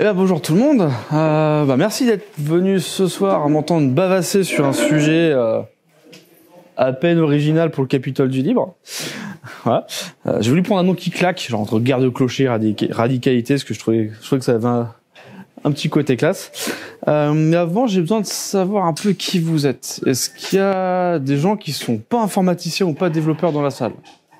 Eh bien, bonjour tout le monde. Merci d'être venu ce soir à m'entendre bavasser sur un sujet à peine original pour le Capitole du Libre. Voilà. J'ai voulu prendre un nom qui claque, genre entre guerre de clocher, radicalité, parce que je trouvais que ça avait un petit côté classe. Mais avant, j'ai besoin de savoir un peu qui vous êtes. Est-ce qu'il y a des gens qui sont pas informaticiens ou pas développeurs dans la salle?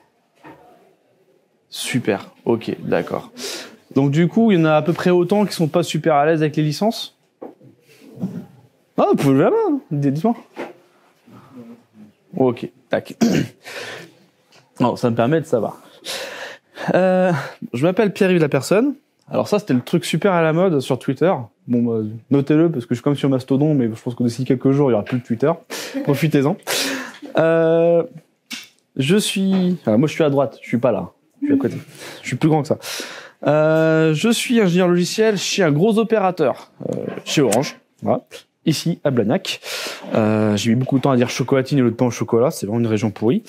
Super, ok, d'accord. Donc du coup, il y en a à peu près autant qui sont pas super à l'aise avec les licences. Ah, vous pouvez lever la main, dites-moi. Ok, tac. Alors, ça me permet de savoir. Je m'appelle Pierre-Yves Lapersonne. Alors ça, c'était le truc super à la mode sur Twitter. Bon, notez-le, parce que je suis comme sur Mastodon, mais je pense que d'ici quelques jours, il y aura plus de Twitter. Profitez-en. Moi, je suis à droite, je suis pas là. Je suis à côté. Je suis plus grand que ça. Je suis ingénieur logiciel chez un gros opérateur, chez Orange, voilà, ici à Blagnac. J'ai mis beaucoup de temps à dire chocolatine et le pain au chocolat, c'est vraiment une région pourrie.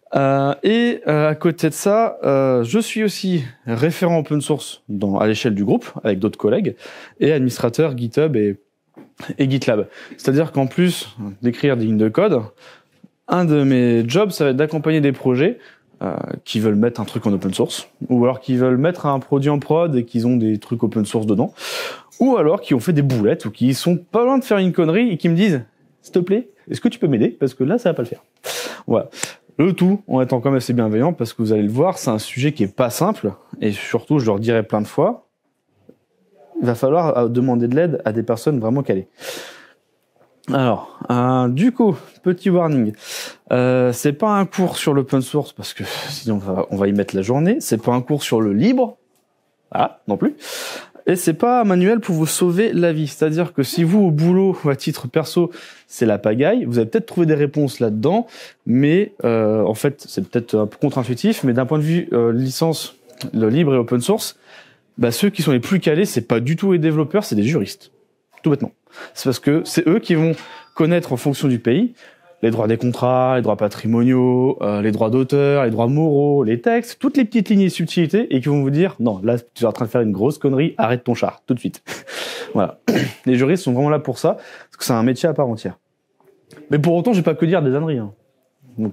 À côté de ça, je suis aussi référent open source à l'échelle du groupe, avec d'autres collègues, et administrateur GitHub et GitLab. C'est-à-dire qu'en plus d'écrire des lignes de code, un de mes jobs, ça va être d'accompagner des projets qui veulent mettre un truc en open source, ou alors qui veulent mettre un produit en prod et qu'ils ont des trucs open source dedans, ou alors qui ont fait des boulettes, ou qui sont pas loin de faire une connerie et qui me disent « S'il te plaît, est-ce que tu peux m'aider? Parce que là, ça va pas le faire. » Voilà. Le tout en étant quand même assez bienveillant, parce que vous allez le voir, c'est un sujet qui est pas simple, et surtout, je leur dirai plein de fois, il va falloir demander de l'aide à des personnes vraiment calées. Alors, du coup, petit warning, c'est pas un cours sur l'open source parce que sinon on va y mettre la journée. C'est pas un cours sur le libre, non plus. Et c'est pas un manuel pour vous sauver la vie. C'est-à-dire que si vous au boulot ou à titre perso c'est la pagaille, vous allez peut-être trouver des réponses là-dedans, mais en fait c'est peut-être un peu contre-intuitif, mais d'un point de vue licence, le libre et open source, ceux qui sont les plus calés, c'est pas du tout les développeurs, c'est des juristes, tout bêtement. C'est parce que c'est eux qui vont connaître en fonction du pays les droits des contrats, les droits patrimoniaux, les droits d'auteur, les droits moraux, les textes, toutes les petites lignes et subtilités, et qui vont vous dire non, là tu es en train de faire une grosse connerie, arrête ton char tout de suite. Voilà. Les juristes sont vraiment là pour ça, parce que c'est un métier à part entière. Mais pour autant, je vais pas que dire des âneries. Donc,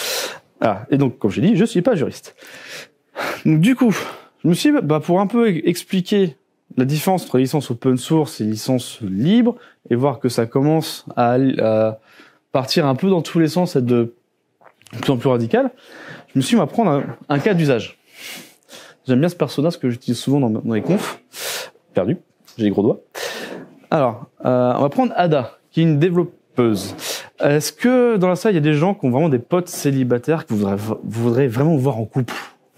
et donc, comme j'ai dit, je suis pas juriste. Donc du coup, je me suis pour un peu expliquer la différence entre licence open source et licence libre, et voir que ça commence à partir un peu dans tous les sens, être de plus en plus radical, je me suis dit, on va prendre un cas d'usage. J'aime bien ce personnage que j'utilise souvent dans les confs. Perdu, j'ai les gros doigts. Alors, on va prendre Ada, qui est une développeuse. Est-ce que dans la salle, il y a des gens qui ont vraiment des potes célibataires que vous voudrez vraiment voir en couple?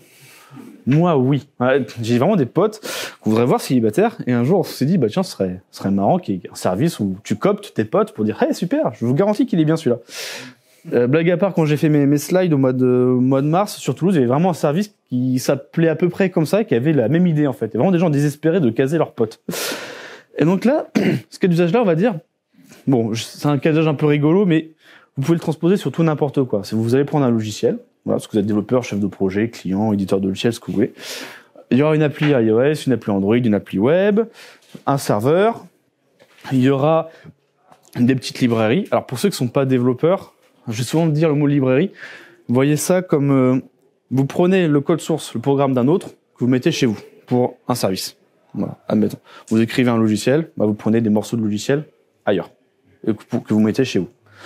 Moi, oui. J'ai vraiment des potes qu'on voudrait voir célibataires, et un jour, on s'est dit, tiens, ce serait marrant qu'il y ait un service où tu coptes tes potes pour dire, hey, super, je vous garantis qu'il est bien celui-là. Blague à part, quand j'ai fait mes slides au mois de mars, sur Toulouse, il y avait vraiment un service qui s'appelait à peu près comme ça, qui avait la même idée, en fait. Il y a vraiment des gens désespérés de caser leurs potes. Et donc là, ce cas d'usage-là, on va dire, c'est un cas d'usage un peu rigolo, mais vous pouvez le transposer sur tout n'importe quoi. Si vous allez prendre un logiciel, voilà, parce que vous êtes développeur, chef de projet, client, éditeur de logiciel, ce que vous voulez. Il y aura une appli iOS, une appli Android, une appli web, un serveur. Il y aura des petites librairies. Alors pour ceux qui ne sont pas développeurs, je vais souvent dire le mot librairie. Voyez ça comme vous prenez le code source, le programme d'un autre, que vous mettez chez vous pour un service. Voilà, admettons. Vous écrivez un logiciel, vous prenez des morceaux de logiciel ailleurs, et que vous mettez chez vous.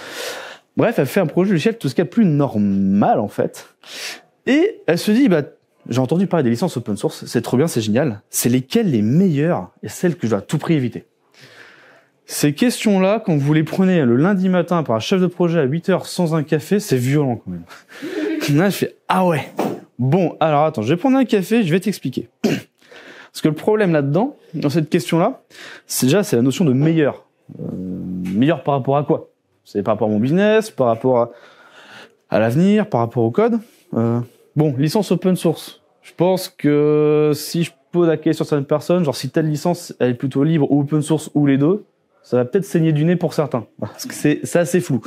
Bref, elle fait un projet logiciel, tout ce qu'il y a de plus normal, en fait. Et elle se dit, j'ai entendu parler des licences open source, c'est trop bien, c'est génial. C'est lesquelles les meilleures et celles que je dois à tout prix éviter? Ces questions-là, quand vous les prenez le lundi matin par un chef de projet à 8h sans un café, c'est violent, quand même. Là, je fais, ah ouais. Bon, alors attends, je vais prendre un café, je vais t'expliquer. Parce que le problème là-dedans, dans cette question-là, c'est la notion de meilleur. Meilleur par rapport à quoi? C'est par rapport à mon business, par rapport à l'avenir, par rapport au code. Licence open source. Je pense que si je pose la question à certaines personnes, genre si telle licence elle est plutôt libre ou open source ou les deux, ça va peut-être saigner du nez pour certains. Parce que c'est assez flou.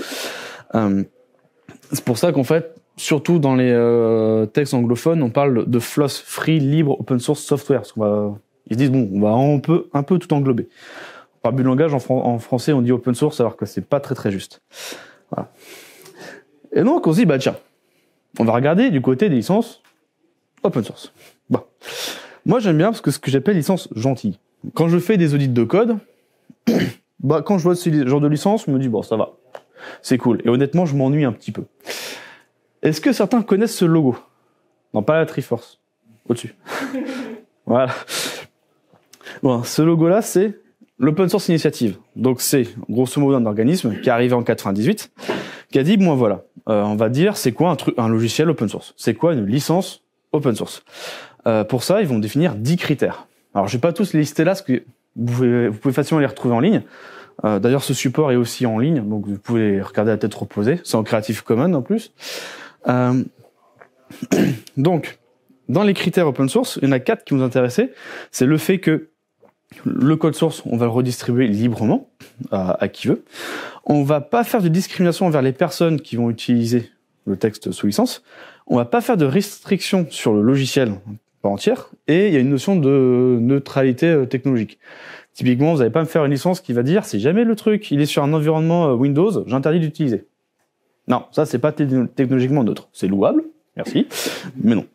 C'est pour ça qu'en fait, surtout dans les textes anglophones, on parle de FLOSS, Free, Libre, Open Source Software. Parce qu'on Ils se disent, bon, on peut un peu tout englober. Par but de langage, en français, on dit open source, alors que c'est pas très très juste. Voilà. Et donc, on se dit, bah tiens, on va regarder du côté des licences open source. Bon. Moi, j'aime bien parce que ce que j'appelle licence gentille. Quand je fais des audits de code, bah, quand je vois ce genre de licence, je me dis, bon, ça va. C'est cool. Et honnêtement, je m'ennuie un petit peu. Est-ce que certains connaissent ce logo? Non, pas la Triforce. Au-dessus. Voilà. Bon, ce logo-là, c'est l'Open Source Initiative. Donc, c'est grosso modo un organisme qui est arrivé en 98, qui a dit, bon, voilà, on va dire, c'est quoi un logiciel open source? C'est quoi une licence open source? Pour ça, ils vont définir 10 critères. Alors, je vais pas tous les lister là, parce que vous pouvez facilement les retrouver en ligne. D'ailleurs, ce support est aussi en ligne, donc vous pouvez les regarder à tête reposée. C'est en Creative Commons en plus. Donc, dans les critères open source, il y en a 4 qui nous intéressaient. C'est le fait que le code source, on va le redistribuer librement à qui veut. On va pas faire de discrimination envers les personnes qui vont utiliser le texte sous licence. On va pas faire de restriction sur le logiciel par entière. Et il y a une notion de neutralité technologique. Typiquement, vous n'allez pas me faire une licence qui va dire si jamais le truc il est sur un environnement Windows, j'interdis d'utiliser. Non, ça c'est pas technologiquement neutre. C'est louable, merci, mais non.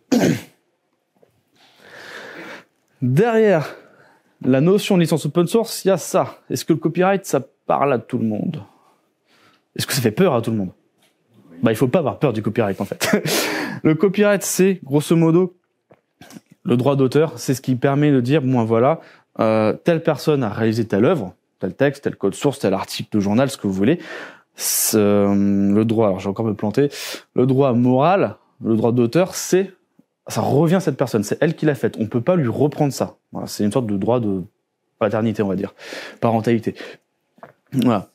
Derrière la notion de licence open source, il y a ça. Est-ce que le copyright, ça parle à tout le monde? Est-ce que ça fait peur à tout le monde? Bah, il faut pas avoir peur du copyright, en fait. Le copyright, c'est, grosso modo, le droit d'auteur. C'est ce qui permet de dire, bon, voilà, telle personne a réalisé telle œuvre, tel texte, tel code source, tel article de journal, ce que vous voulez. Le droit, alors j'ai encore me planter, le droit moral, le droit d'auteur, ça revient à cette personne, c'est elle qui l'a fait. On peut pas lui reprendre ça. Voilà, c'est une sorte de droit de paternité, on va dire, parentalité. Voilà.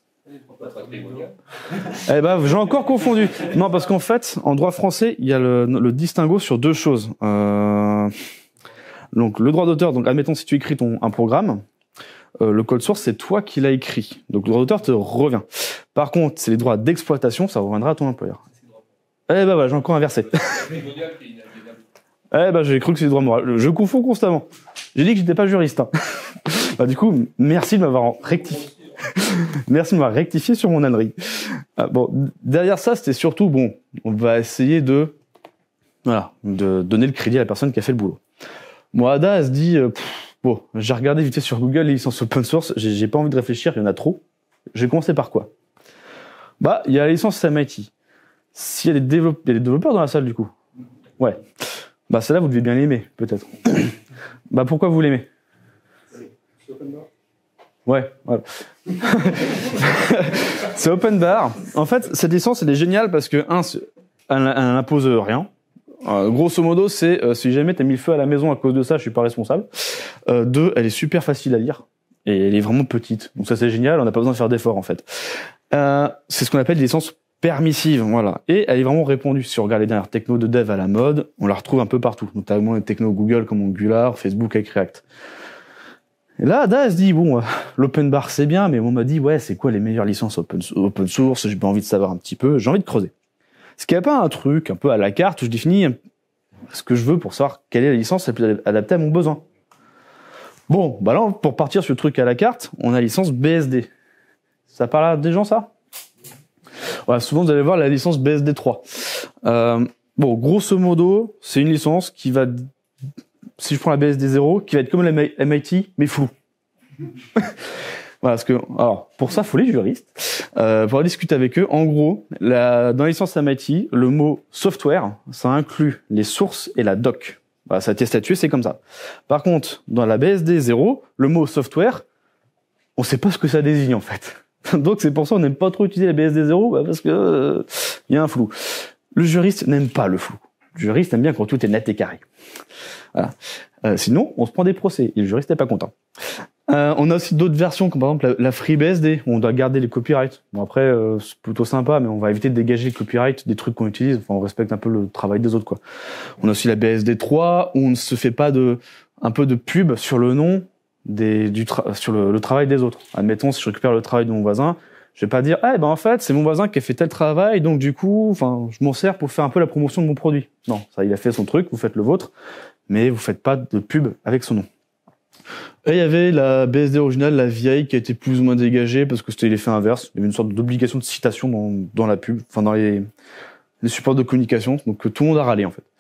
Eh ben, j'ai encore confondu. Non, parce qu'en fait, en droit français, il y a le distinguo sur 2 choses. Donc, le droit d'auteur. Donc, admettons si tu écris un programme, le code source, c'est toi qui l'as écrit. Donc, le droit d'auteur te revient. Par contre, c'est les droits d'exploitation, ça reviendra à ton employeur. Eh ben, voilà, j'ai encore inversé. Eh ben, j'ai cru que c'est le droit moral. Je confonds constamment. J'ai dit que j'étais pas juriste. Hein. Bah, du coup, merci de m'avoir rectifié. Merci de m'avoir rectifié sur mon ânerie. Bon, derrière ça, c'était surtout, bon, on va essayer de donner le crédit à la personne qui a fait le boulot. Moi, Ada, elle se dit, bon, j'ai regardé vite fait sur Google les licences open source, j'ai pas envie de réfléchir, il y en a trop. Je vais commencer par quoi? Bah, il y a la licence MIT. S'il y a des développeurs dans la salle, du coup. Ouais. Bah, celle-là, vous devez bien l'aimer, peut-être. Bah, pourquoi vous l'aimez? Ouais, voilà. C'est open bar. En fait, cette licence, elle est géniale parce que, elle n'impose rien. Grosso modo, c'est si jamais t'as mis le feu à la maison à cause de ça, je suis pas responsable. 2, elle est super facile à lire et elle est vraiment petite. Donc ça, c'est génial. On n'a pas besoin de faire d'efforts en fait. C'est ce qu'on appelle des licences permissives, voilà. Et elle est vraiment répandue. Si on regarde les dernières technos de dev à la mode, on la retrouve un peu partout, notamment les technos Google comme Angular, Facebook avec React. Et là, Ada, elle se dit, bon, l'open bar, c'est bien, mais on m'a dit, ouais, c'est quoi les meilleures licences open source? J'ai pas envie de savoir un petit peu, j'ai envie de creuser. Est-ce qu'il n'y a pas un truc un peu à la carte où je définis ce que je veux pour savoir quelle est la licence la plus adaptée à mon besoin? Bon, bah là, pour partir sur le truc à la carte, on a la licence BSD. Ça parle à des gens, ça? Ouais, souvent, vous allez voir la licence BSD 3. Bon, grosso modo, c'est une licence qui va... Si je prends la BSD 0, qui va être comme la MIT, mais flou. Voilà, parce que, alors, pour ça, faut les juristes, pour discuter avec eux. En gros, dans la licence MIT, le mot software, ça inclut les sources et la doc. Voilà, ça a été statué, c'est comme ça. Par contre, dans la BSD 0, le mot software, on sait pas ce que ça désigne, en fait. Donc, c'est pour ça qu'on n'aime pas trop utiliser la BSD 0, parce que, y a un flou. Le juriste n'aime pas le flou. Le juriste aime bien quand tout est net et carré. Voilà. Sinon, on se prend des procès et le juriste n'est pas content. On a aussi d'autres versions, comme par exemple la FreeBSD, où on doit garder les copyrights. Bon, après, c'est plutôt sympa, mais on va éviter de dégager les copyrights des trucs qu'on utilise. Enfin, on respecte un peu le travail des autres, quoi. On a aussi la BSD 3, où on ne se fait pas un peu de pub sur le nom sur le travail des autres. Admettons, si je récupère le travail de mon voisin, je vais pas dire, ben en fait, c'est mon voisin qui a fait tel travail, donc du coup, enfin, je m'en sers pour faire un peu la promotion de mon produit. Non, ça, il a fait son truc, vous faites le vôtre, mais vous faites pas de pub avec son nom. Et il y avait la BSD originale, la vieille, qui a été plus ou moins dégagée parce que c'était l'effet inverse. Il y avait une sorte d'obligation de citation dans la pub, enfin dans les supports de communication. Donc tout le monde a râlé en fait.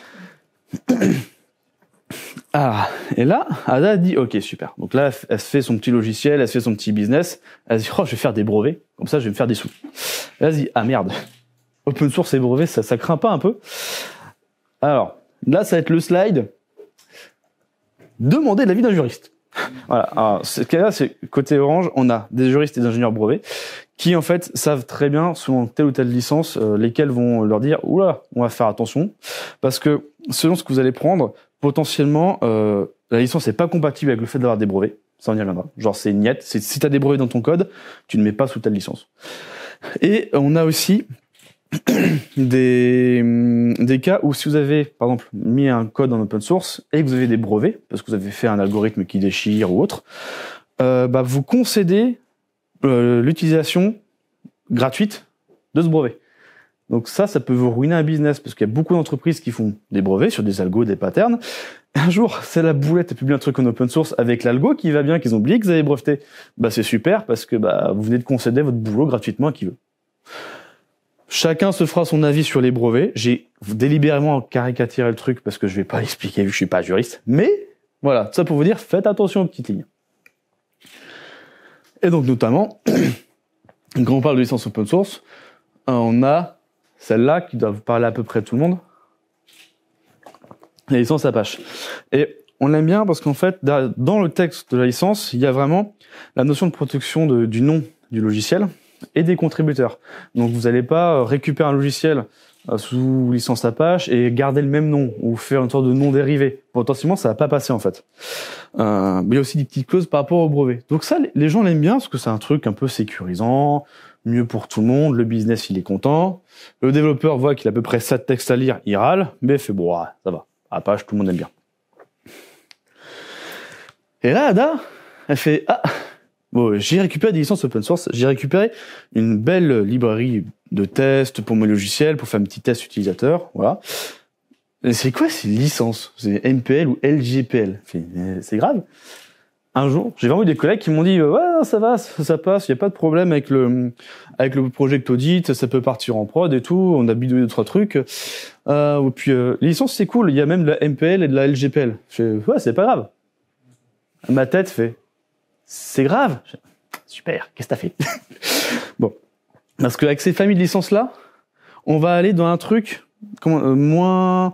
Ah, et là, Ada a dit ok, super. Donc là, elle se fait son petit logiciel, elle se fait son petit business. Elle se dit oh, je vais faire des brevets, comme ça je vais me faire des sous. Et là, elle se dit ah merde, open source et brevets, ça craint pas un peu. Alors, là, ça va être le slide. Demander l'avis d'un juriste. Voilà. Alors, ce cas-là, c'est côté Orange, on a des juristes et des ingénieurs brevets qui, en fait, savent très bien, selon telle ou telle licence, lesquels vont leur dire oula, on va faire attention, parce que selon ce que vous allez prendre, potentiellement, la licence n'est pas compatible avec le fait d'avoir des brevets. Ça, on y reviendra. Genre, c'est niet. Si tu as des brevets dans ton code, tu ne mets pas sous telle licence. Et on a aussi des cas où si vous avez, par exemple, mis un code en open source et que vous avez des brevets, parce que vous avez fait un algorithme qui déchire ou autre, vous concédez l'utilisation gratuite de ce brevet. Donc ça peut vous ruiner un business, parce qu'il y a beaucoup d'entreprises qui font des brevets sur des algos, des patterns. Un jour, c'est la boulette et publie un truc en open source avec l'algo qui va bien, qu'ils ont oublié que vous avez breveté. C'est super, parce que vous venez de concéder votre boulot gratuitement à qui veut. Chacun se fera son avis sur les brevets. J'ai délibérément caricaturé le truc parce que je vais pas l'expliquer vu que je suis pas juriste. Mais voilà, tout ça pour vous dire, faites attention aux petites lignes. Et donc notamment, quand on parle de licence open source, on a celle-là qui doit vous parler à peu près tout le monde. La licence Apache. Et on l'aime bien parce qu'en fait, dans le texte de la licence, il y a vraiment la notion de protection du nom du logiciel et des contributeurs. Donc vous n'allez pas récupérer un logiciel sous licence Apache et garder le même nom ou faire une sorte de nom dérivé. Potentiellement, ça va pas passer en fait. Mais il y a aussi des petites clauses par rapport au brevet. Donc ça, les gens l'aiment bien parce que c'est un truc un peu sécurisant, mieux pour tout le monde, le business il est content, le développeur voit qu'il a à peu près 7 textes à lire, il râle, mais il fait bon, ça va. Apache, tout le monde aime bien. Et là, Ada, elle fait j'ai récupéré des licences open source, j'ai récupéré une belle librairie de tests pour mes logiciels, pour faire un petit test utilisateur, voilà. Et c'est quoi ces licences? C'est MPL ou LGPL? C'est grave. Un jour, j'ai vraiment eu des collègues qui m'ont dit ouais, ça va, ça passe, il y a pas de problème avec le project audit, ça peut partir en prod et tout, on a bidouillé 2-3 trucs. Et puis les licences c'est cool, il y a même de la MPL et de la LGPL. Je fais ouais, c'est pas grave. Ma tête fait c'est grave. Super, qu'est-ce que t'as fait? Bon, parce qu'avec ces familles de licences là, on va aller dans un truc moins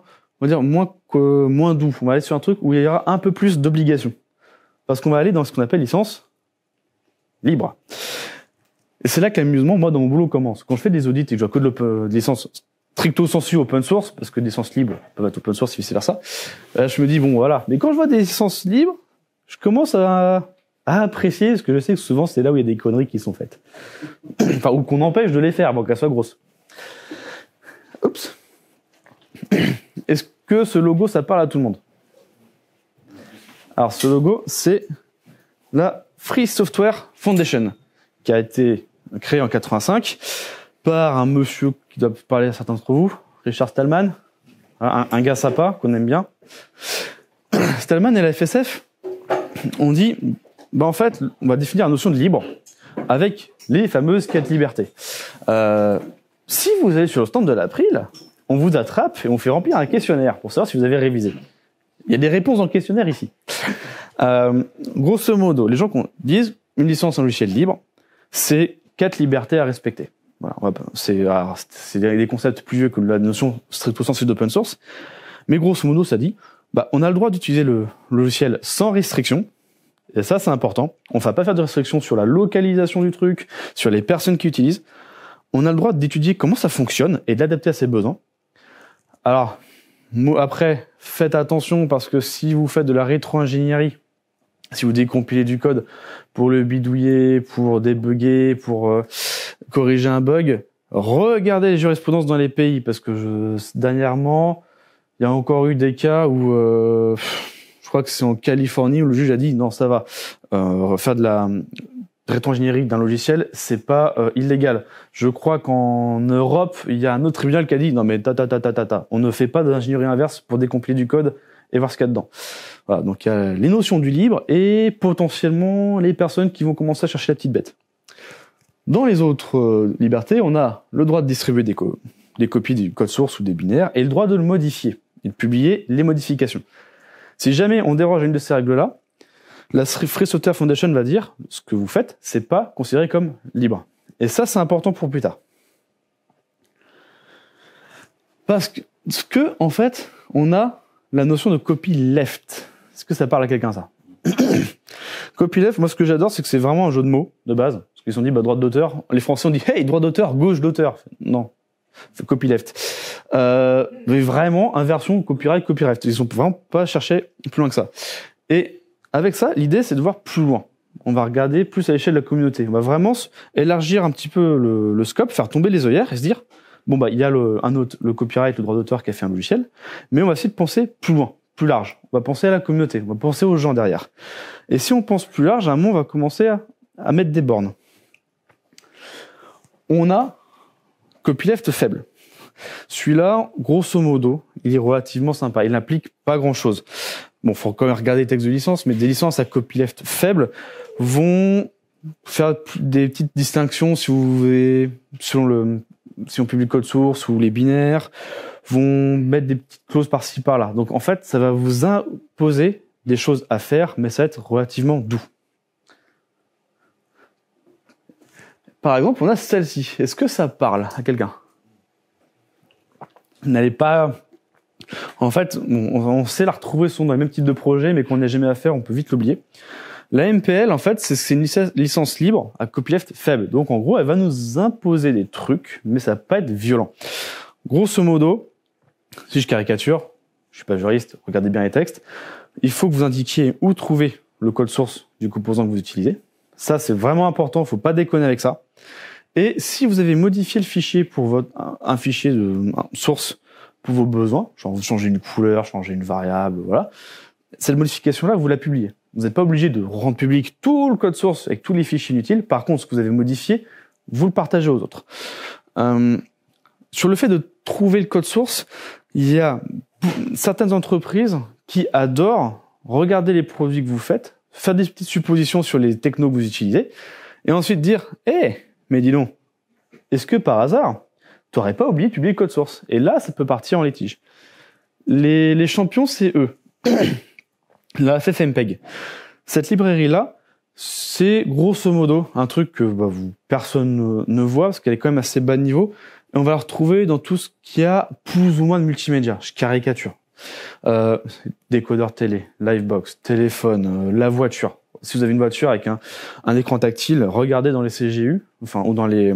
doux. On va aller sur un truc où il y aura un peu plus d'obligations. Parce qu'on va aller dans ce qu'on appelle licence libre. Et c'est là que l'amusement, moi, dans mon boulot, commence. Quand je fais des audits et que je vois que de licence stricto sensu open source, parce que des licences libres peuvent être open source et vice versa, je me dis, bon, voilà. Mais quand je vois des licences libres, je commence à apprécier, parce que je sais que souvent, c'est là où il y a des conneries qui sont faites. Enfin, ou qu'on empêche de les faire, bon, qu'elles soient grosses. Oups. Est-ce que ce logo, ça parle à tout le monde? Alors, ce logo, c'est la Free Software Foundation, qui a été créée en 85 par un monsieur qui doit parler à certains d'entre vous, Richard Stallman, un gars sympa, qu'on aime bien. Stallman et la FSF ont dit, en fait, on va définir la notion de libre avec les fameuses 4 libertés. Si vous allez sur le stand de l'April, on vous attrape et on fait remplir un questionnaire pour savoir si vous avez révisé. Il y a des réponses dans le questionnaire ici. Grosso modo, les gens qui disent une licence en logiciel libre, c'est 4 libertés à respecter. Voilà, c'est des concepts plus vieux que la notion stricto sensu d'open source. Mais grosso modo, ça dit, on a le droit d'utiliser le logiciel sans restriction. Et ça, c'est important. On ne va pas faire de restriction sur la localisation du truc, sur les personnes qui utilisent. On a le droit d'étudier comment ça fonctionne et de l'adapter à ses besoins. Alors, après, faites attention parce que si vous faites de la rétro-ingénierie, si vous décompilez du code pour le bidouiller, pour débugger, pour corriger un bug, regardez les jurisprudences dans les pays parce que dernièrement, il y a encore eu des cas où je crois que c'est en Californie où le juge a dit non, ça va, faire de la rétro-ingénierie d'un logiciel, c'est pas illégal. Je crois qu'en Europe, il y a un autre tribunal qui a dit non mais on ne fait pas de l'ingénierie inverse pour décompiler du code et voir ce qu'il y a dedans. Voilà, donc il y a les notions du libre et potentiellement les personnes qui vont commencer à chercher la petite bête. Dans les autres libertés, on a le droit de distribuer des copies du code source ou des binaires et le droit de le modifier et de publier les modifications. Si jamais on déroge à une de ces règles-là, la Free Software Foundation va dire ce que vous faites, c'est pas considéré comme libre. Et ça, c'est important pour plus tard. Parce que en fait, on a la notion de copyleft. Est-ce que ça parle à quelqu'un, ça? Copyleft, moi, ce que j'adore, c'est que c'est vraiment un jeu de mots, de base. Parce qu'ils se sont dit, droit d'auteur. Les Français ont dit, hey, droit d'auteur, gauche d'auteur. Non. C'est copyleft. Mais vraiment, inversion, copyright. Ils sont vraiment pas cherché plus loin que ça. Et avec ça, l'idée, c'est de voir plus loin. On va regarder plus à l'échelle de la communauté. On va vraiment élargir un petit peu le scope, faire tomber les œillères et se dire, bon, il y a le copyright, le droit d'auteur qui a fait un logiciel, mais on va essayer de penser plus loin, plus large. On va penser à la communauté, on va penser aux gens derrière. Et si on pense plus large, à un moment, on va commencer à mettre des bornes. On a copyleft faible. Celui-là, grosso modo, il est relativement sympa. Il n'implique pas grand-chose. Bon, faut quand même regarder les textes de licence, mais des licences à copyleft faible vont faire des petites distinctions si vous voulez, si on publie le code source ou les binaires, vont mettre des petites clauses par-ci par-là. Donc en fait, ça va vous imposer des choses à faire, mais ça va être relativement doux. Par exemple, on a celle-ci. Est-ce que ça parle à quelqu'un? N'allez pas... En fait, on sait la retrouver souvent dans les mêmes types de projets, mais qu'on n'a jamais à faire, on peut vite l'oublier. La MPL, en fait, c'est une licence libre à copyleft faible. Donc, en gros, elle va nous imposer des trucs, mais ça va pas être violent. Grosso modo, si je caricature, je suis pas juriste, regardez bien les textes, il faut que vous indiquiez où trouver le code source du composant que vous utilisez. Ça, c'est vraiment important, faut pas déconner avec ça. Et si vous avez modifié le fichier pour un fichier de source pour vos besoins, genre vous changez une couleur, changez une variable, voilà, cette modification-là, vous la publiez. Vous n'êtes pas obligé de rendre public tout le code source avec tous les fichiers inutiles. Par contre, ce que vous avez modifié, vous le partagez aux autres. Sur le fait de trouver le code source, il y a certaines entreprises qui adorent regarder les produits que vous faites, faire des petites suppositions sur les technos que vous utilisez, et ensuite dire « Hé, mais dis donc, est-ce que par hasard, tu n'aurais pas oublié de publier le code source ?» Et là, ça peut partir en litige. Les champions, c'est eux. La FFmpeg. Cette librairie-là, c'est grosso modo un truc que personne ne voit, parce qu'elle est quand même assez bas de niveau, et on va la retrouver dans tout ce qu'il y a plus ou moins de multimédia. Je caricature. Décodeur télé, livebox, téléphone, la voiture. Si vous avez une voiture avec un écran tactile, regardez dans les CGU, ou dans les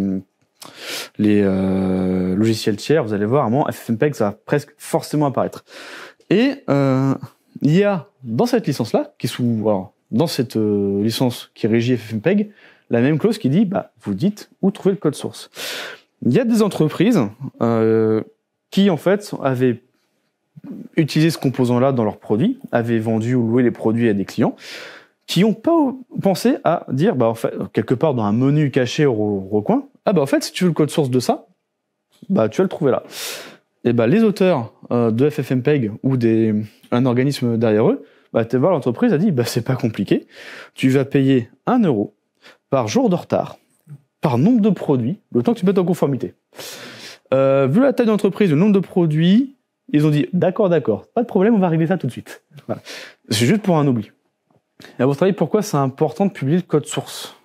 logiciels tiers, vous allez voir, à un moment, FFmpeg, ça va presque forcément apparaître. Et il y a, dans cette licence-là, dans cette licence qui régit FFmpeg, la même clause qui dit, vous dites où trouver le code source. Il y a des entreprises qui, en fait, avaient utilisé ce composant-là dans leurs produits, avaient vendu ou loué les produits à des clients, qui n'ont pas pensé à dire, en fait, quelque part dans un menu caché au recoin, en fait, si tu veux le code source de ça, tu vas le trouver là. Et les auteurs de FFmpeg ou un organisme derrière eux, tu vas voir, l'entreprise a dit, c'est pas compliqué, tu vas payer 1 euro par jour de retard, par nombre de produits, le temps que tu mettes en conformité. Vu la taille de l'entreprise, le nombre de produits, ils ont dit, d'accord, pas de problème, on va régler ça tout de suite. Voilà. C'est juste pour un oubli. Et à votre avis, pourquoi c'est important de publier le code source?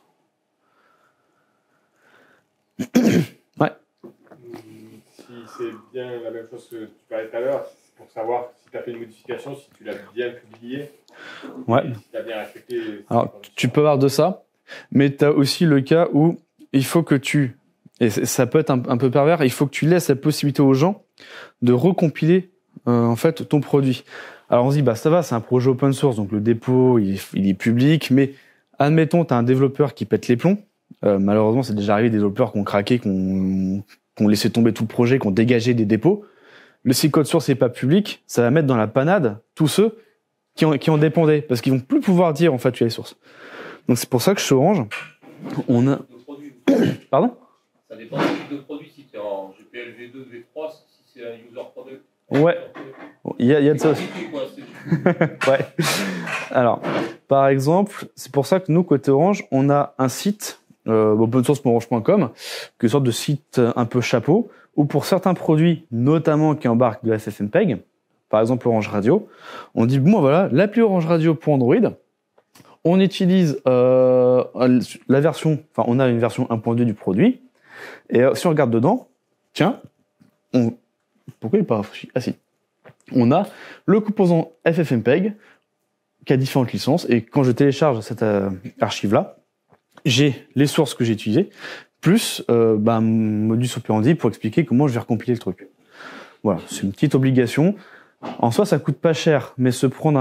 Ouais. Si c'est bien la même chose que tu parlais tout à l'heure, c'est pour savoir si tu as fait une modification, si tu l'as bien publié, ouais. Si tu as bien respecté. Alors, tu peux avoir de ça, mais tu as aussi le cas où il faut que et ça peut être un peu pervers, il faut que tu laisses la possibilité aux gens de recompiler en fait ton produit. Alors on se dit, ça va, c'est un projet open source, donc le dépôt, il est public, mais admettons, tu as un développeur qui pète les plombs. Malheureusement, c'est déjà arrivé des développeurs qui ont craqué, qui ont laissé tomber tout le projet, qui ont dégagé des dépôts. Si le code source n'est pas public, ça va mettre dans la panade tous ceux qui en dépendaient, parce qu'ils vont plus pouvoir dire en fait tu as les sources. Donc c'est pour ça que chez Orange, on a... Pardon ? Ça dépend du type de produit, si tu es en GPL V2, V3, si c'est un user product. Ouais, il y a de ça aussi. Tu Ouais. Alors, par exemple, c'est pour ça que nous, côté Orange, on a un site, opensource.orange.com, qui est une sorte de site un peu chapeau, où pour certains produits, notamment qui embarquent de la FFmpeg, par exemple Orange Radio, on dit, bon, voilà, l'appli Orange Radio pour Android, on utilise la version, enfin, on a une version 1.2 du produit, et si on regarde dedans, tiens, pourquoi il n'est pas rafraîchi? Ah si. On a le composant FFmpeg qui a différentes licences, et quand je télécharge cette archive-là, j'ai les sources que j'ai utilisées, plus modus operandi pour expliquer comment je vais recompiler le truc. Voilà, c'est une petite obligation. En soi, ça coûte pas cher, mais se prendre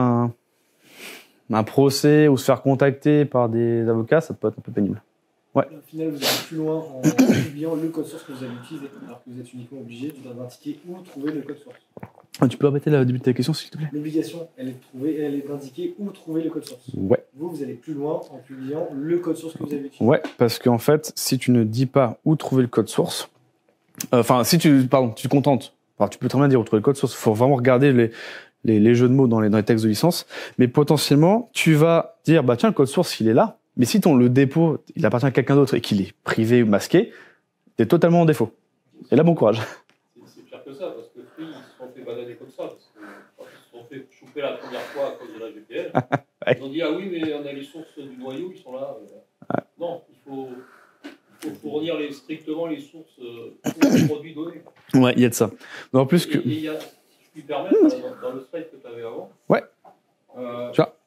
un procès ou se faire contacter par des avocats, ça peut être un peu pénible. Ouais. Au final, vous allez plus loin en publiant le code source que vous avez utilisé, alors que vous êtes uniquement obligé d'indiquer où trouver le code source. Tu peux répéter le début de ta question, s'il te plaît? L'obligation, elle est d'indiquer où trouver le code source. Ouais. Vous allez plus loin en publiant le code source que vous avez utilisé. Ouais, parce qu'en fait, si tu ne dis pas où trouver le code source, si tu te contentes, alors tu peux très bien dire où trouver le code source, il faut vraiment regarder les jeux de mots dans les textes de licence, mais potentiellement, tu vas dire, tiens, le code source, il est là, mais si le dépôt, il appartient à quelqu'un d'autre et qu'il est privé ou masqué, t'es totalement en défaut. Et là, bon courage. C'est pire que ça, parce que Free, ils se sont fait bananer comme ça, parce que quand ils se sont fait choper la première fois à cause de la GPL, Ouais. ils ont dit, ah oui, mais on a les sources du noyau, ils sont là. Ouais. Non, il faut fournir strictement les sources pour les produits donnés. Ouais, il y a de ça. En plus que... Et il y a, si je puis permettre, dans le slide que tu avais avant, ouais. Tu vois.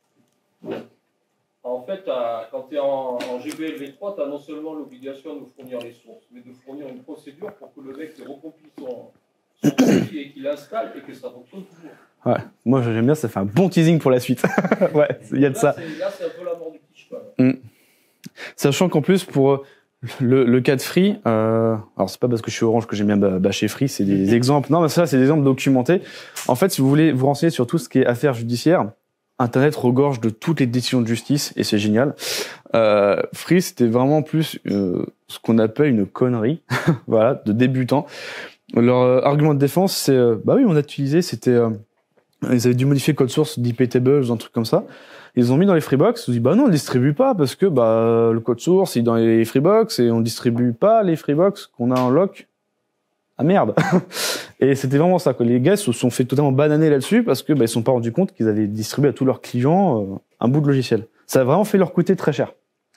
En fait, quand tu es en GPL V3, tu as non seulement l'obligation de fournir les sources, mais de fournir une procédure pour que le mec recompile son produit et qu'il l'installe et que ça fonctionne toujours. Ouais, moi j'aime bien, ça fait un bon teasing pour la suite. Ouais, il y a de ça. Là, c'est un peu la mort du petit cheval. Sachant qu'en plus, pour le cas de Free, alors c'est pas parce que je suis Orange que j'aime bien bâcher Free, c'est des exemples. Non, mais ça, c'est des exemples documentés. En fait, si vous voulez vous renseigner sur tout ce qui est affaires judiciaires, Internet regorge de toutes les décisions de justice et c'est génial. Free, c'était vraiment plus ce qu'on appelle une connerie, voilà, de débutants. Leur argument de défense, c'est oui, on a utilisé, c'était ils avaient dû modifier le code source d'IPTables, un truc comme ça. Ils ont mis dans les Freebox, ils ont dit non, on le distribue pas parce que le code source il est dans les Freebox et on distribue pas les Freebox qu'on a en lock. Ah merde. Et c'était vraiment ça, que les gars se sont fait totalement bananer là-dessus parce que ils se sont pas rendus compte qu'ils avaient distribué à tous leurs clients un bout de logiciel. Ça a vraiment fait leur coûter très cher.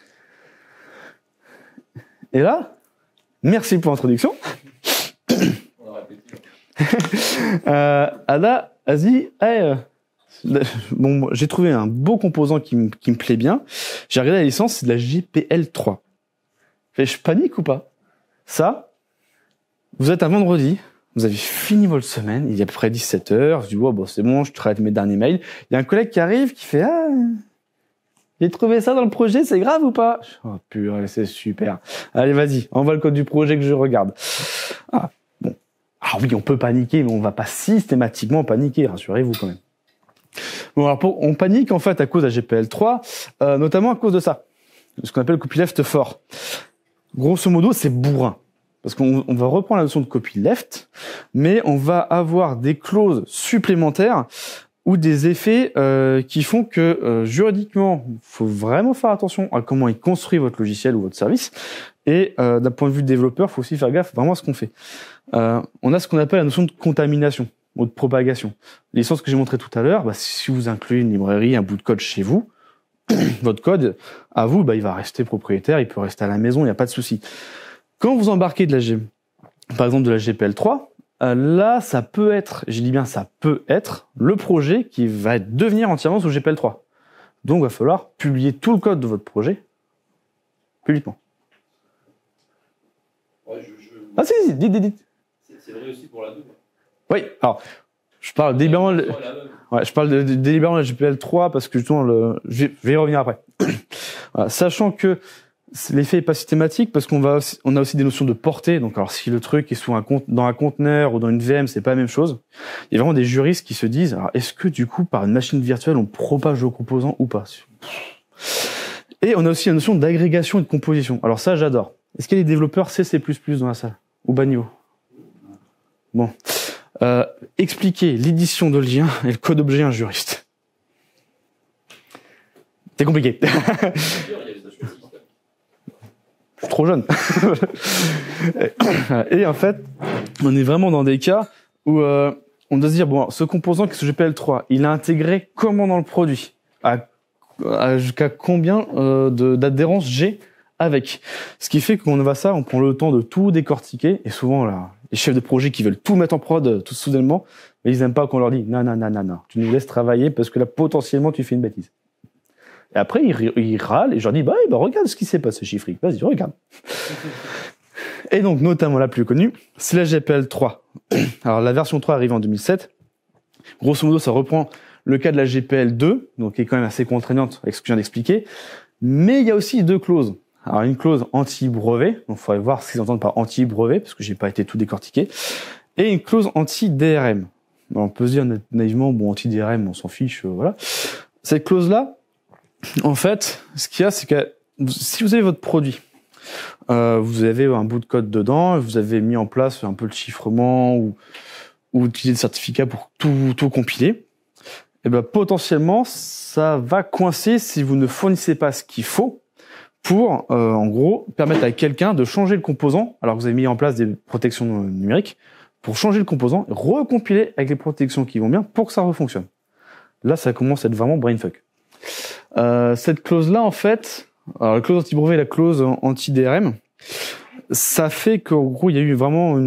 Et là, merci pour l'introduction. On a répété. Ada, vas-y. Bon, j'ai trouvé un beau composant qui me plaît bien. J'ai regardé la licence, c'est de la GPL3. Je panique ou pas? Ça, vous êtes un vendredi, vous avez fini votre semaine, il y a à peu près 17h, je dis, c'est bon, je traite mes derniers mails. Il y a un collègue qui arrive, qui fait, j'ai trouvé ça dans le projet, c'est grave ou pas? Oh purée, c'est super. Allez, vas-y, envoie le code du projet que je regarde. Ah, bon. Ah oui, on peut paniquer, mais on va pas systématiquement paniquer, rassurez-vous quand même. Bon, alors on panique en fait à cause de la GPL3, notamment à cause de ça, ce qu'on appelle le copyleft fort. Grosso modo, c'est bourrin. Parce qu'on va reprendre la notion de copyleft, mais on va avoir des clauses supplémentaires ou des effets qui font que juridiquement, il faut vraiment faire attention à comment il construit votre logiciel ou votre service. Et d'un point de vue développeur, il faut aussi faire gaffe vraiment à ce qu'on fait. On a ce qu'on appelle la notion de contamination ou de propagation. Les licences que j'ai montrées tout à l'heure, si vous incluez une librairie, un bout de code chez vous, votre code, à vous, il va rester propriétaire, il peut rester à la maison, il n'y a pas de souci. Quand vous embarquez par exemple de la GPL3, là, ça peut être, j'ai dit bien ça peut être, le projet qui va devenir entièrement sous GPL3. Donc, il va falloir publier tout le code de votre projet publiquement. Ouais, Ah si, dites. C'est vrai aussi pour la double. Oui, alors, je parle délibérément de la GPL3 parce que justement, je vais y revenir après. Voilà, sachant que l'effet est pas systématique parce on a aussi des notions de portée. Donc, alors, si le truc est dans un conteneur ou dans une VM, c'est pas la même chose. Il y a vraiment des juristes qui se disent, alors, est-ce que du coup, par une machine virtuelle, on propage le composant ou pas? Et on a aussi la notion d'agrégation et de composition. Alors ça, j'adore. Est-ce qu'il y a des développeurs C++ dans la salle? Ou bas niveau? Bon. Expliquer l'édition de lien et le code objet à un juriste. C'est compliqué. Il y a les HP système. Je suis trop jeune. Et en fait, on est vraiment dans des cas où on doit se dire, bon, ce composant qui est ce GPL3, il est intégré comment dans le produit, jusqu'à combien d'adhérence j'ai avec. Ce qui fait qu'on va ça, on prend le temps de tout décortiquer, et souvent là, les chefs de projet qui veulent tout mettre en prod tout soudainement, mais ils aiment pas qu'on leur dise non, tu nous laisses travailler parce que là potentiellement tu fais une bêtise. Et après ils râlent et je leur dis bah regarde ce qui s'est passé chez Free, vas-y regarde. Et donc notamment la plus connue, c'est la GPL3. Alors la version 3 arrive en 2007. Grosso modo, ça reprend le cas de la GPL2, donc qui est quand même assez contraignante avec ce que je viens d'expliquer. Mais il y a aussi deux clauses. Alors une clause anti-brevet, donc il faudrait voir ce qu'ils entendent par anti-brevet, parce que j'ai pas été tout décortiqué, et une clause anti-DRM. On peut se dire naïvement, bon, anti-DRM, on s'en fiche, voilà. Cette clause-là, en fait, ce qu'il y a, c'est que si vous avez votre produit, vous avez un bout de code dedans, vous avez mis en place un peu le chiffrement ou utiliser le certificat pour tout compiler, et ben potentiellement, ça va coincer si vous ne fournissez pas ce qu'il faut pour, en gros, permettre à quelqu'un de changer le composant, alors que vous avez mis en place des protections numériques, pour changer le composant, recompiler avec les protections qui vont bien pour que ça refonctionne. Là, ça commence à être vraiment brainfuck. Cette clause-là, en fait, alors la clause anti-brevet et la clause anti-DRM, ça fait qu'en gros, il y a eu vraiment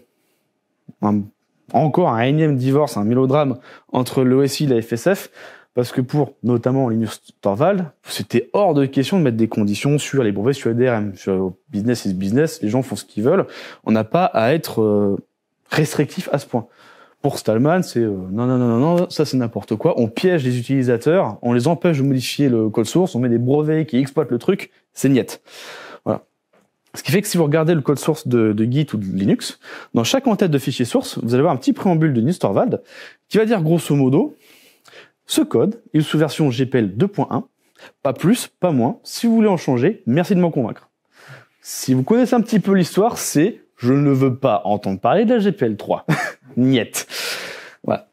encore un énième divorce, un mélodrame entre l'OSI et la FSF, parce que pour, notamment, Linus Torvald, c'était hors de question de mettre des conditions sur les brevets, sur les DRM. Sur business is business, les gens font ce qu'ils veulent. On n'a pas à être restrictif à ce point. Pour Stallman, c'est non, ça c'est n'importe quoi. On piège les utilisateurs, on les empêche de modifier le code source, on met des brevets qui exploitent le truc, c'est niette. Voilà. Ce qui fait que si vous regardez le code source de Git ou de Linux, dans chaque en-tête de fichier source, vous allez avoir un petit préambule de Linus Torvald qui va dire grosso modo, ce code est sous version GPL 2.1, pas plus, pas moins. Si vous voulez en changer, merci de m'en convaincre. Si vous connaissez un petit peu l'histoire, c'est je ne veux pas entendre parler de la GPL 3. Niet. Voilà.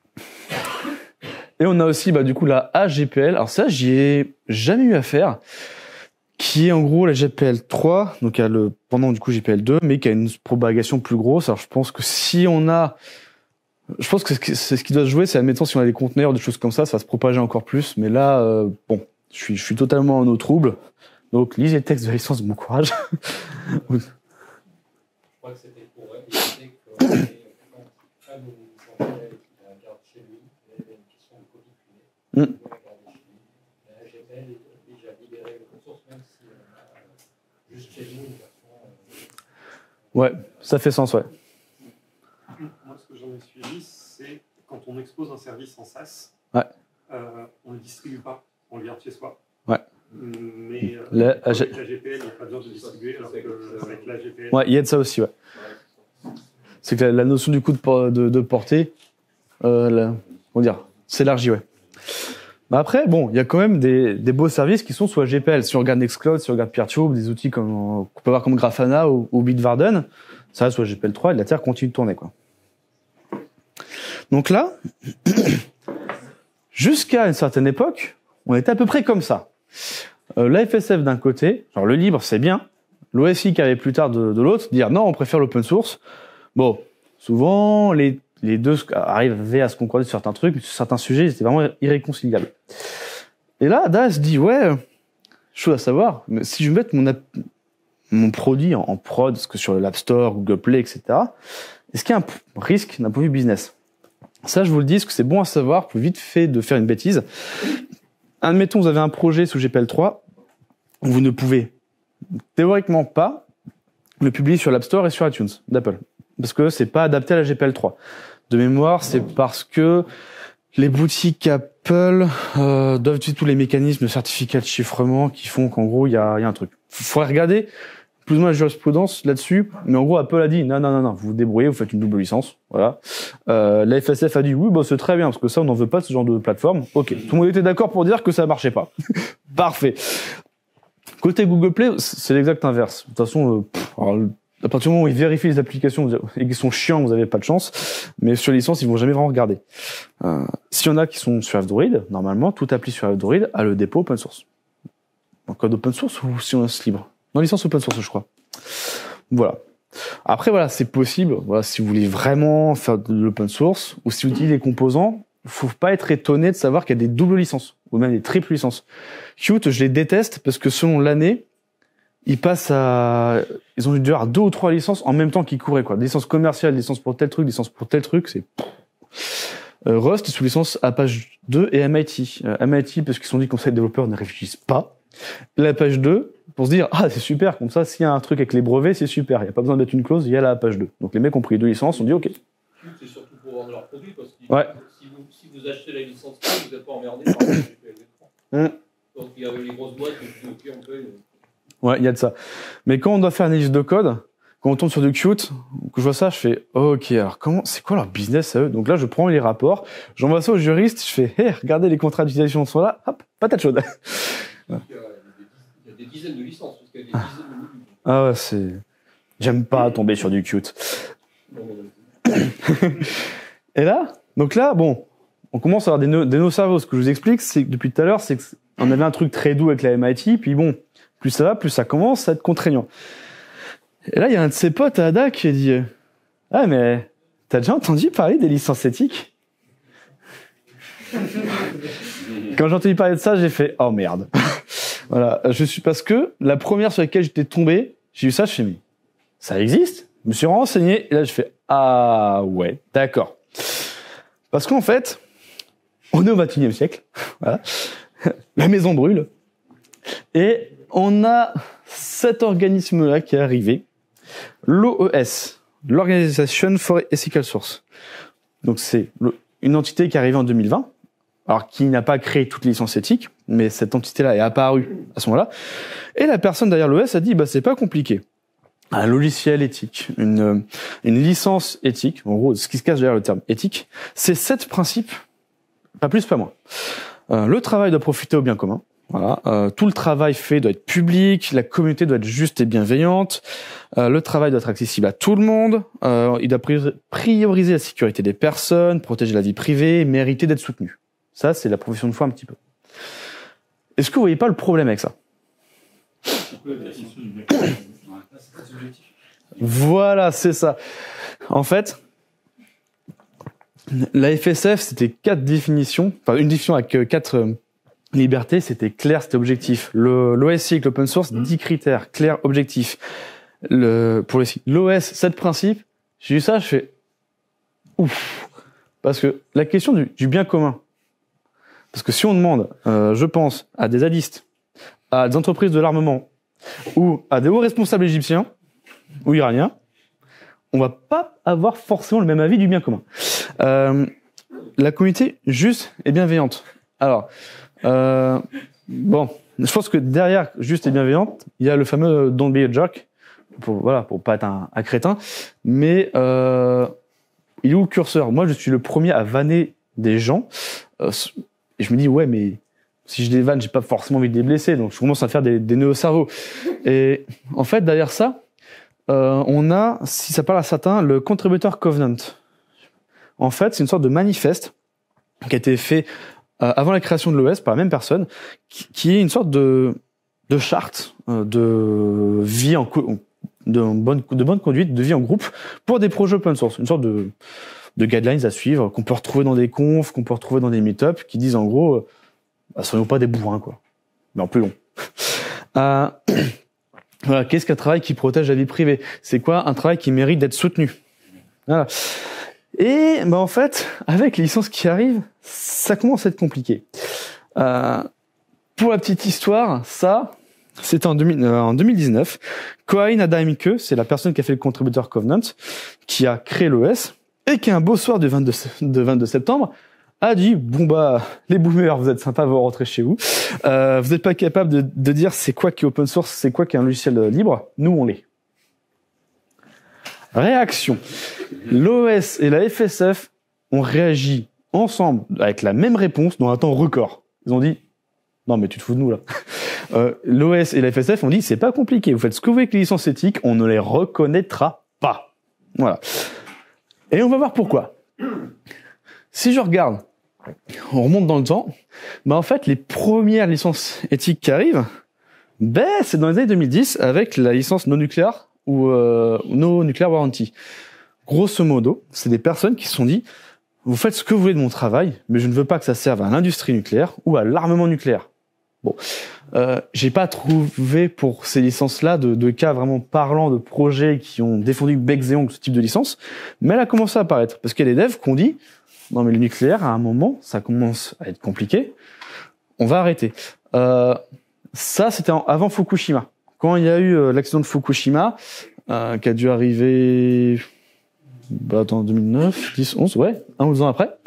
Et on a aussi du coup la AGPL. Alors ça, j'y ai jamais eu affaire. Qui est en gros la GPL 3, donc il y a le pendant du coup GPL 2, mais qui a une propagation plus grosse. Alors je pense que c'est ce qui doit se jouer, c'est admettons si on a des conteneurs, des choses comme ça va se propager encore plus. Mais là, bon, je suis totalement en eau trouble. Donc lisez le texte de la licence de mon courage. Je crois que c'était pour éviter que quand un de nos employés qui la garde chez lui, il y avait une question de copie privée. Il la garder chez lui. La GPL est déjà libérée de ressources, même si on a juste chez nous une version. Ouais, ça fait sens, ouais. Moi, ce que j'en ai suivi, c'est quand on expose un service en SaaS, ouais. On ne le distribue pas, on le garde chez soi. Ouais. Mais avec la GPL, il n'y a pas besoin de distribuer, alors qu'avec la GPL... Ouais, il y a de ça aussi, ouais. C'est que la notion du coup de portée, comment dire, s'élargit, ouais. Mais après, bon, il y a quand même des beaux services qui sont sous la GPL. Si on regarde Nextcloud, si on regarde Peertube, des outils qu'on peut avoir comme Grafana ou Bitwarden, ça reste sur la GPL 3 et la Terre continue de tourner, quoi. Donc là, jusqu'à une certaine époque, on était à peu près comme ça. La FSF d'un côté, genre le libre c'est bien, l'OSI qui avait plus tard de l'autre, dire non on préfère l'open source. Bon, souvent les deux arrivaient à se concorder sur certains trucs, mais sur certains sujets c'était vraiment irréconciliable. Et là DAS se dit ouais, chose à savoir, mais si je mets mon produit en prod, parce que sur l'App Store, Google Play, etc., est-ce qu'il y a un risque d'un point de vue business? Ça je vous le dis, parce que c'est bon à savoir, plus vite fait de faire une bêtise. Admettons, vous avez un projet sous GPL 3, vous ne pouvez théoriquement pas le publier sur l'App Store et sur iTunes d'Apple, parce que c'est pas adapté à la GPL 3. De mémoire, c'est parce que les boutiques Apple doivent utiliser tous les mécanismes de certificat de chiffrement qui font qu'en gros, il y a un truc. Faudrait regarder plus ou moins la jurisprudence là-dessus, mais en gros, Apple a dit non, vous vous débrouillez, vous faites une double licence, voilà. La FSF a dit oui, c'est très bien, parce que ça, on n'en veut pas de ce genre de plateforme. Ok, tout le monde était d'accord pour dire que ça marchait pas. Parfait. Côté Google Play, c'est l'exact inverse. De toute façon, À partir du moment où ils vérifient les applications et qu'ils sont chiants, vous n'avez pas de chance. Mais sur les licences, ils vont jamais vraiment regarder. S'il y en a qui sont sur F-Droid, normalement, toute appli sur F-Droid a le dépôt open source. En code open source ou si on laisse libre? Non, licence open source, je crois. Voilà. Après, voilà, c'est possible. Voilà, si vous voulez vraiment faire de l'open source ou si vous utilisez les composants, faut pas être étonné de savoir qu'il y a des doubles licences ou même des triples licences. Qt, je les déteste parce que selon l'année, ils ont dû avoir 2 ou 3 licences en même temps qu'ils couraient, quoi. Des licences commerciales, licence pour tel truc, c'est... Rust est sous licence Apache 2 et MIT. MIT parce qu'ils se sont dit comme ça les développeurs ne réfléchissent pas. L'Apache 2 pour se dire c'est super, comme ça s'il y a un truc avec les brevets c'est super, il n'y a pas besoin d'être une clause, il y a la Apache 2. Donc les mecs ont pris 2 licences, ont dit ok. C'est surtout pour vendre leurs produits parce que si vous achetez la licence 3, vous n'êtes pas emmerdé par le GPL3. Donc il y a les grosses boîtes qui disent ok on peut... Ouais, il y a de ça. Mais quand on doit faire une analyse de code, quand on tombe sur du Qt, que je vois ça, je fais ok, alors c'est quoi leur business à eux? Donc là, je prends les rapports, j'envoie ça au juriste, je fais regardez les contrats d'utilisation sont là, hop, patate chaude. Il y a des dizaines de licences, parce qu'il y a des dizaines de modules. Ah ouais, j'aime pas tomber sur du Qt. Et là, bon, on commence à avoir des nœuds cerveaux. Ce que je vous explique, c'est que depuis tout à l'heure, c'est qu'on avait un truc très doux avec la MIT, puis bon, plus ça va, plus ça commence à être contraignant. Et là, il y a un de ses potes à Ada qui a dit mais t'as déjà entendu parler des licences éthiques? Quand j'ai entendu parler de ça, j'ai fait oh merde. Voilà, parce que la première sur laquelle j'étais tombé, j'ai vu ça, je fais mais ça existe? Je me suis renseigné et là je fais ah ouais, d'accord. Parce qu'en fait, on est au XXIe siècle, voilà. La maison brûle et on a cet organisme-là qui est arrivé, l'OES, l'Organisation for Ethical Source. Donc c'est une entité qui est arrivée en 2020, alors qui n'a pas créé toutes les licences éthiques, mais cette entité-là est apparue à ce moment-là. Et la personne derrière l'OS a dit, c'est pas compliqué. Un logiciel éthique, une licence éthique, en gros, ce qui se cache derrière le terme éthique, c'est 7 principes, pas plus, pas moins. Le travail doit profiter au bien commun. Voilà, tout le travail fait doit être public, la communauté doit être juste et bienveillante, le travail doit être accessible à tout le monde, il doit prioriser la sécurité des personnes, protéger la vie privée, mériter d'être soutenu. Ça, c'est la profession de foi un petit peu. Est-ce que vous voyez pas le problème avec ça? Voilà, c'est ça. En fait, la FSF, c'était 4 définitions, enfin une définition avec 4 libertés, c'était clair, c'était objectif. L'OSI avec l'open source, 10 critères, clair, objectif. Pour l'OS, 7 principes. J'ai vu ça, je fais ouf. Parce que la question du bien commun, parce que si on demande, je pense, à des zadistes, à des entreprises de l'armement, ou à des hauts responsables égyptiens, ou iraniens, on va pas avoir forcément le même avis du bien commun. La communauté juste et bienveillante. Alors, je pense que derrière juste et bienveillante, il y a le fameux don't be a jerk, pour pas être un crétin, mais il est où le curseur? Moi, je suis le premier à vanner des gens, et je me dis, ouais, mais si je les vanne, j'ai pas forcément envie de les blesser, donc je commence à faire des nœuds au cerveau. Et en fait, derrière ça, on a, si ça parle à certains, le Contributor Covenant. En fait, c'est une sorte de manifeste qui a été fait avant la création de l'OS par la même personne, qui est une sorte de charte de vie de bonne conduite, de vie en groupe pour des projets open source, une sorte de guidelines à suivre qu'on peut retrouver dans des confs, qu'on peut retrouver dans des meet-up, qui disent en gros, soyons pas des bourrins quoi, mais en plus long. Voilà, qu'est-ce qu'un travail qui protège la vie privée? C'est quoi un travail qui mérite d'être soutenu? Voilà. Et en fait, avec les licences qui arrivent, ça commence à être compliqué. Pour la petite histoire, ça, c'était en 2019. Kohain Adamike, c'est la personne qui a fait le Contributor Covenant, qui a créé l'OS, et qui un beau soir de 22 septembre, a dit, les boomers, vous êtes sympas, vous rentrez chez vous. Vous n'êtes pas capable de dire c'est quoi qui est open source, c'est quoi qui est un logiciel libre. Nous, on l'est. Réaction. L'OS et la FSF ont réagi ensemble avec la même réponse dans un temps record. Ils ont dit Non, mais tu te fous de nous, là. L'OS et la FSF ont dit, c'est pas compliqué. Vous faites ce que vous voulez avec les licences éthiques, on ne les reconnaîtra pas. Voilà. Et on va voir pourquoi. Si je regarde, on remonte dans le temps, bah en fait, les premières licences éthiques qui arrivent, ben, c'est dans les années 2010 avec la licence non nucléaire ou no nuclear warranty. Grosso modo, c'est des personnes qui se sont dit, vous faites ce que vous voulez de mon travail, mais je ne veux pas que ça serve à l'industrie nucléaire ou à l'armement nucléaire. Bon, j'ai pas trouvé pour ces licences-là de cas vraiment parlants de projets qui ont défendu bec et ongles ce type de licence, mais elle a commencé à apparaître parce qu'il y a des devs qui ont dit non mais le nucléaire à un moment ça commence à être compliqué, on va arrêter. Ça c'était avant Fukushima. Quand il y a eu l'accident de Fukushima qui a dû arriver en 2009, 10, 11, ouais, 1 ou 2 ans après.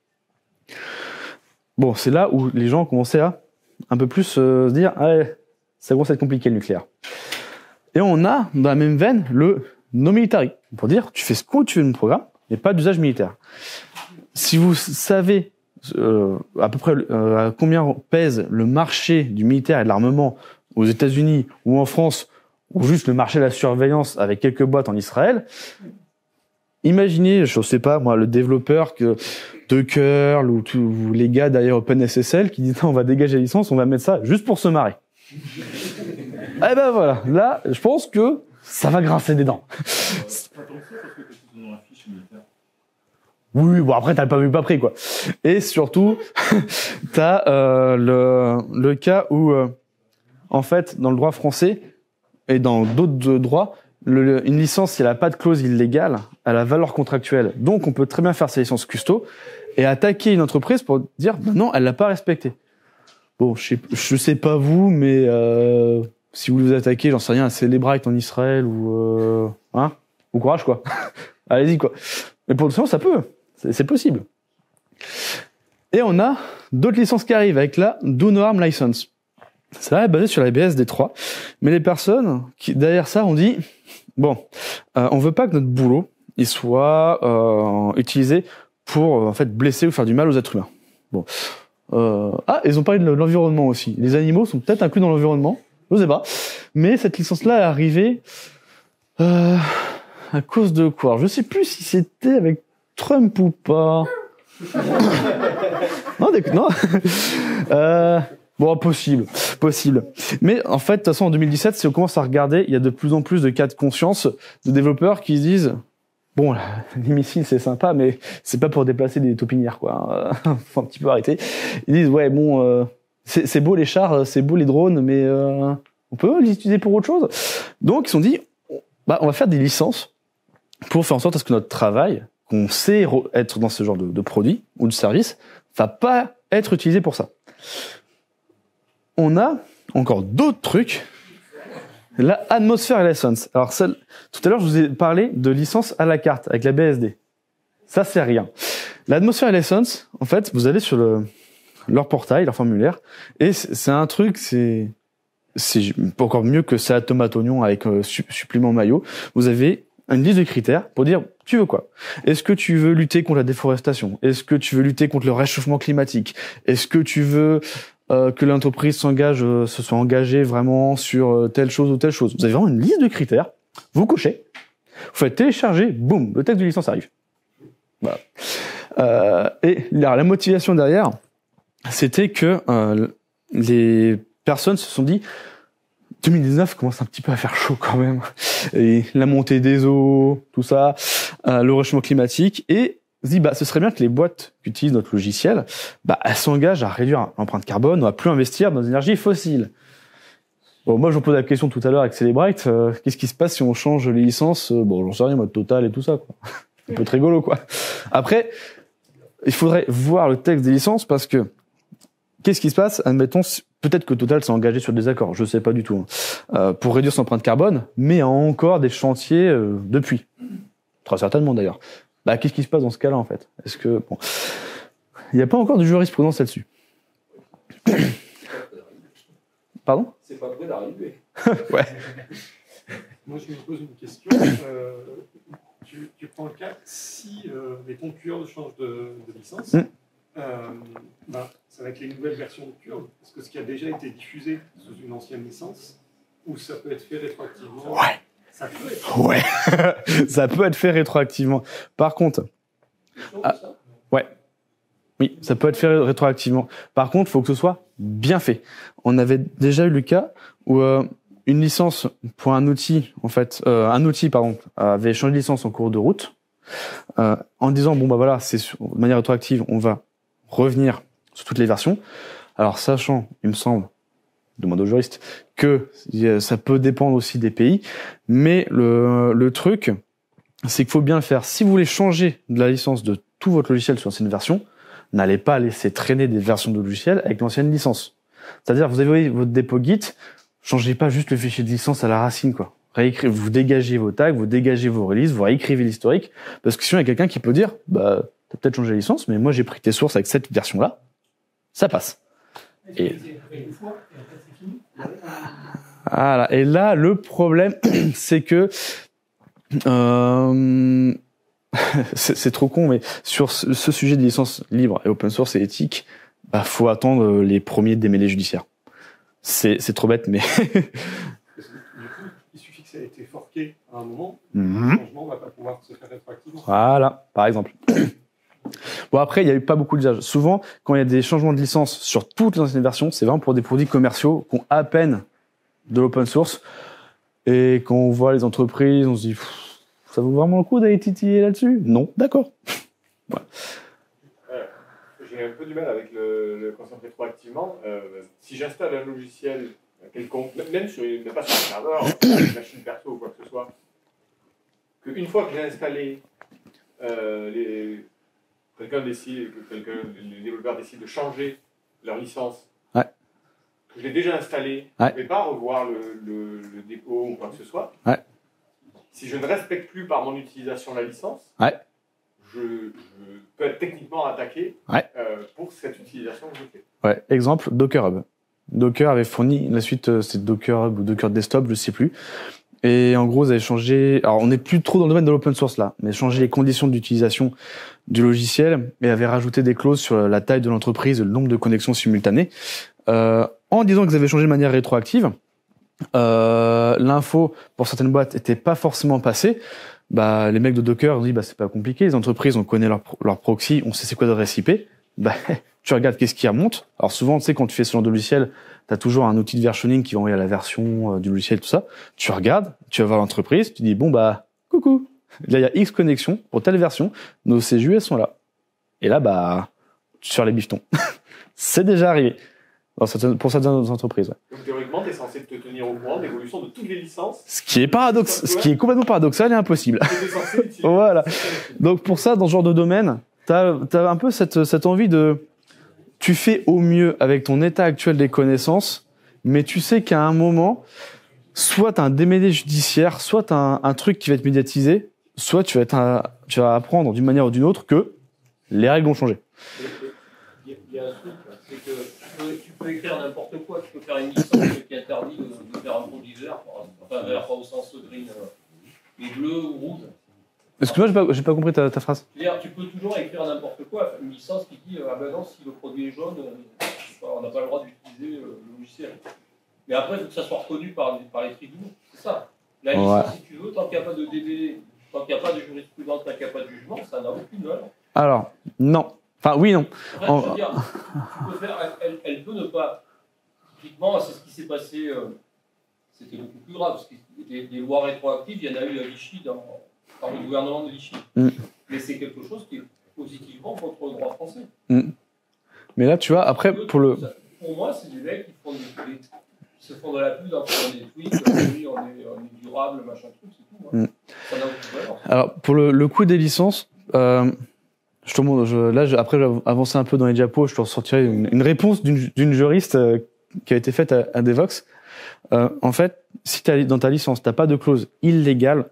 Bon, c'est là où les gens ont commencé à un peu plus se dire ça commence à être compliqué le nucléaire. Et on a dans la même veine le no military pour dire tu fais ce que tu veux de mon programme mais pas d'usage militaire. Si vous savez à peu près à combien pèse le marché du militaire et de l'armement aux États-Unis ou en France ou juste le marché de la surveillance avec quelques boîtes en Israël, imaginez, je sais pas moi, le développeur de curl ou les gars derrière OpenSSL qui disent non, on va dégager la licence, on va mettre ça juste pour se marrer. Eh ben voilà, là, je pense que ça va grincer des dents. Oui, bon après t'as le pas vu pas pris quoi. Et surtout, t'as le cas où en fait dans le droit français et dans d'autres droits, une licence si elle a pas de clause illégale, elle a valeur contractuelle. Donc on peut très bien faire sa licence custo et attaquer une entreprise pour dire non, elle l'a pas respectée. Bon, je sais pas vous, mais si vous vous attaquez, j'en sais rien, à Celebrite en Israël ou bon courage quoi. Allez-y quoi. Mais pour le moment, ça peut, c'est possible. Et on a d'autres licences qui arrivent avec la Do No Harm License. Ça est basé sur la BSD3, mais les personnes qui derrière ça ont dit bon, on veut pas que notre boulot il soit utilisé pour en fait blesser ou faire du mal aux êtres humains. Bon. Ils ont parlé de l'environnement aussi. Les animaux sont peut-être inclus dans l'environnement, je sais pas. Mais cette licence-là est arrivée à cause de quoi? Alors, je sais plus si c'était avec Trump ou pas. Non. Bon, possible. Mais en fait, de toute façon, en 2017, si on commence à regarder, il y a de plus en plus de cas de conscience de développeurs qui se disent bon, les missiles, c'est sympa, mais c'est pas pour déplacer des taupinières, quoi. Faut un petit peu arrêter. Ils disent, ouais, bon, c'est beau les chars, c'est beau les drones, mais on peut les utiliser pour autre chose. Donc, ils se sont dit, on va faire des licences pour faire en sorte à ce que notre travail, qu'on sait être dans ce genre de produit ou de service, va pas être utilisé pour ça. On a encore d'autres trucs. La Atmosphere License. Alors, tout à l'heure, je vous ai parlé de licence à la carte avec la BSD. Ça, c'est rien. L'Atmosphere License, en fait, vous allez sur leur portail, leur formulaire, et c'est un truc, c'est encore mieux que ça, tomate oignon avec supplément maillot. Vous avez une liste de critères pour dire, tu veux quoi? Est-ce que tu veux lutter contre la déforestation? Est-ce que tu veux lutter contre le réchauffement climatique? Est-ce que tu veux que l'entreprise se soit engagée vraiment sur telle chose ou telle chose? Vous avez vraiment une liste de critères, vous cochez, vous faites télécharger, boum, le texte de licence arrive. Voilà. Et la motivation derrière, c'était que les personnes se sont dit 2019 commence un petit peu à faire chaud quand même. Et la montée des eaux, tout ça, le réchauffement climatique, et se dit ce serait bien que les boîtes qui utilisent notre logiciel, elles s'engagent à réduire l'empreinte carbone ou à plus investir dans les énergies fossiles. Bon, moi je vous pose la question tout à l'heure avec Celebrite, qu'est-ce qui se passe si on change les licences? Bon, j'en sais rien, mode Total et tout ça, quoi. Ça peut être rigolo, quoi. Après, il faudrait voir le texte des licences parce que qu'est-ce qui se passe? Admettons, peut-être que Total s'est engagé sur des accords, je sais pas du tout, pour réduire son empreinte carbone, mais a encore des chantiers depuis. Très certainement d'ailleurs. Qu'est-ce qui se passe dans ce cas-là, en fait? Est-ce que, bon, il n'y a pas encore de jurisprudence là-dessus. Pardon? C'est pas près d'arriver. Ouais. Moi, je me pose une question. Tu prends le cas si les concurrents changent de licence, Ça va être les nouvelles versions de Curve. Est-ce que ce qui a déjà été diffusé sous une ancienne licence, ou ça peut être fait rétroactivement? Ouais. Ça peut être. Ouais. Ça peut être fait rétroactivement. Par contre, oui, ça peut être fait rétroactivement. Par contre, il faut que ce soit bien fait. On avait déjà eu le cas où une licence pour un outil, avait changé de licence en cours de route, en disant bon bah voilà, c'est de manière rétroactive, on va revenir sur toutes les versions. Alors sachant, il me semble, demande aux juristes, que ça peut dépendre aussi des pays, mais le truc, c'est qu'il faut bien le faire. Si vous voulez changer de la licence de tout votre logiciel sur l'ancienne version, n'allez pas laisser traîner des versions de logiciel avec l'ancienne licence. C'est-à-dire, vous avez votre dépôt Git, changez pas juste le fichier de licence à la racine, quoi. Vous dégagez vos tags, vous dégagez vos releases, vous réécrivez l'historique, parce que sinon il y a quelqu'un qui peut dire, bah, t'as peut-être changé la licence, mais moi j'ai pris tes sources avec cette version-là, ça passe. Et voilà. Et là, le problème, c'est que c'est trop con, mais sur ce sujet de licence libre et open source et éthique, bah faut attendre les premiers démêlés judiciaires. C'est trop bête, mais Du coup, il suffit que ça ait été forqué à un moment, le changement va pas pouvoir se faire rétroactivement. Voilà, par exemple. Bon, après, il y a eu pas beaucoup d'usages. Souvent, quand il y a des changements de licence sur toutes les anciennes versions, c'est vraiment pour des produits commerciaux qui ont à peine de l'open source. Et quand on voit les entreprises, on se dit, ça vaut vraiment le coup d'aller titiller là-dessus? Non, d'accord. Ouais. J'ai un peu du mal avec le concept rétroactivement. Si j'installe un logiciel quelconque, même pas sur un serveur, une machine perso ou quoi que ce soit, qu'une fois que j'ai installé, les développeurs décident de changer leur licence, ouais, que je l'ai déjà installé, ouais, je ne vais pas revoir le dépôt ou quoi que ce soit. Ouais. Si je ne respecte plus par mon utilisation la licence, ouais, je peux être techniquement attaqué, ouais, pour cette utilisation que je fais. Ouais, exemple, Docker Hub. Docker avait fourni, la suite c'est Docker Hub ou Docker Desktop, je sais plus. Et en gros, ils avaient changé, alors on n'est plus trop dans le domaine de l'open source là, mais changé les conditions d'utilisation du logiciel et avait rajouté des clauses sur la taille de l'entreprise, le nombre de connexions simultanées, en disant qu'ils avaient changé de manière rétroactive. L'info pour certaines boîtes était pas forcément passée. Bah, les mecs de Docker ont dit bah c'est pas compliqué, les entreprises on connaît leur proxy, on sait c'est quoi l'adresse IP. Bah tu regardes qu'est-ce qui remonte. Alors souvent tu sais quand tu fais ce genre de logiciel, t'as toujours un outil de versioning qui va envoyer la version du logiciel tout ça. Tu regardes, tu vas voir l'entreprise, tu dis bon bah coucou, là il y a X connexions pour telle version, nos CJU elles sont là. Et là bah sur les bifetons. C'est déjà arrivé. Pour certaines entreprises. Ouais. Donc théoriquement, tu es censé te tenir au courant de l'évolution de toutes les licences. Ce qui est complètement paradoxal et impossible. Voilà. Donc pour ça, dans ce genre de domaine, t'as un peu cette envie de, tu fais au mieux avec ton état actuel des connaissances, mais tu sais qu'à un moment, soit t'as un démêlé judiciaire, soit t'as un truc qui va être médiatisé, soit tu vas apprendre d'une manière ou d'une autre que les règles ont changé. Il y a un truc, c'est que tu peux écrire n'importe quoi, tu peux faire une licence qui interdit de faire un produit vert, enfin vert pas au sens green, mais bleu ou rouge. Excuse-moi, j'ai pas compris ta phrase. C'est-à-dire, tu peux toujours écrire n'importe quoi, une licence qui dit ah ben non, si le produit est jaune, on n'a pas le droit d'utiliser le logiciel. Mais après, il faut que ça soit reconnu par les tribunaux, c'est ça. La licence, ouais, si tu veux, tant qu'il n'y a pas de DB, tant qu'il n'y a pas de jurisprudence, tant qu'il n'y a pas de jugement, ça n'a aucune valeur. Alors, non. Enfin, oui, non. En fait, je veux dire, tu peux faire, elle peut ne pas. Typiquement, c'est ce qui s'est passé, c'était beaucoup plus grave, parce que des lois rétroactives, il y en a eu à Vichy, par le gouvernement de Vichy. Mais c'est quelque chose qui est positivement contre le droit français. Mais là, tu vois, après, pour moi, c'est des mecs qui se font de la pub en faisant des tweets, oui, on est durable, machin truc, c'est tout. Hein. Ça n'a aucune valeur. Alors, pour le coût des licences, je te montre, après, je vais avancer un peu dans les diapos, je te ressortirai une réponse d'une juriste qui a été faite à Devox. En fait, si dans ta licence, t'as pas de clause illégale,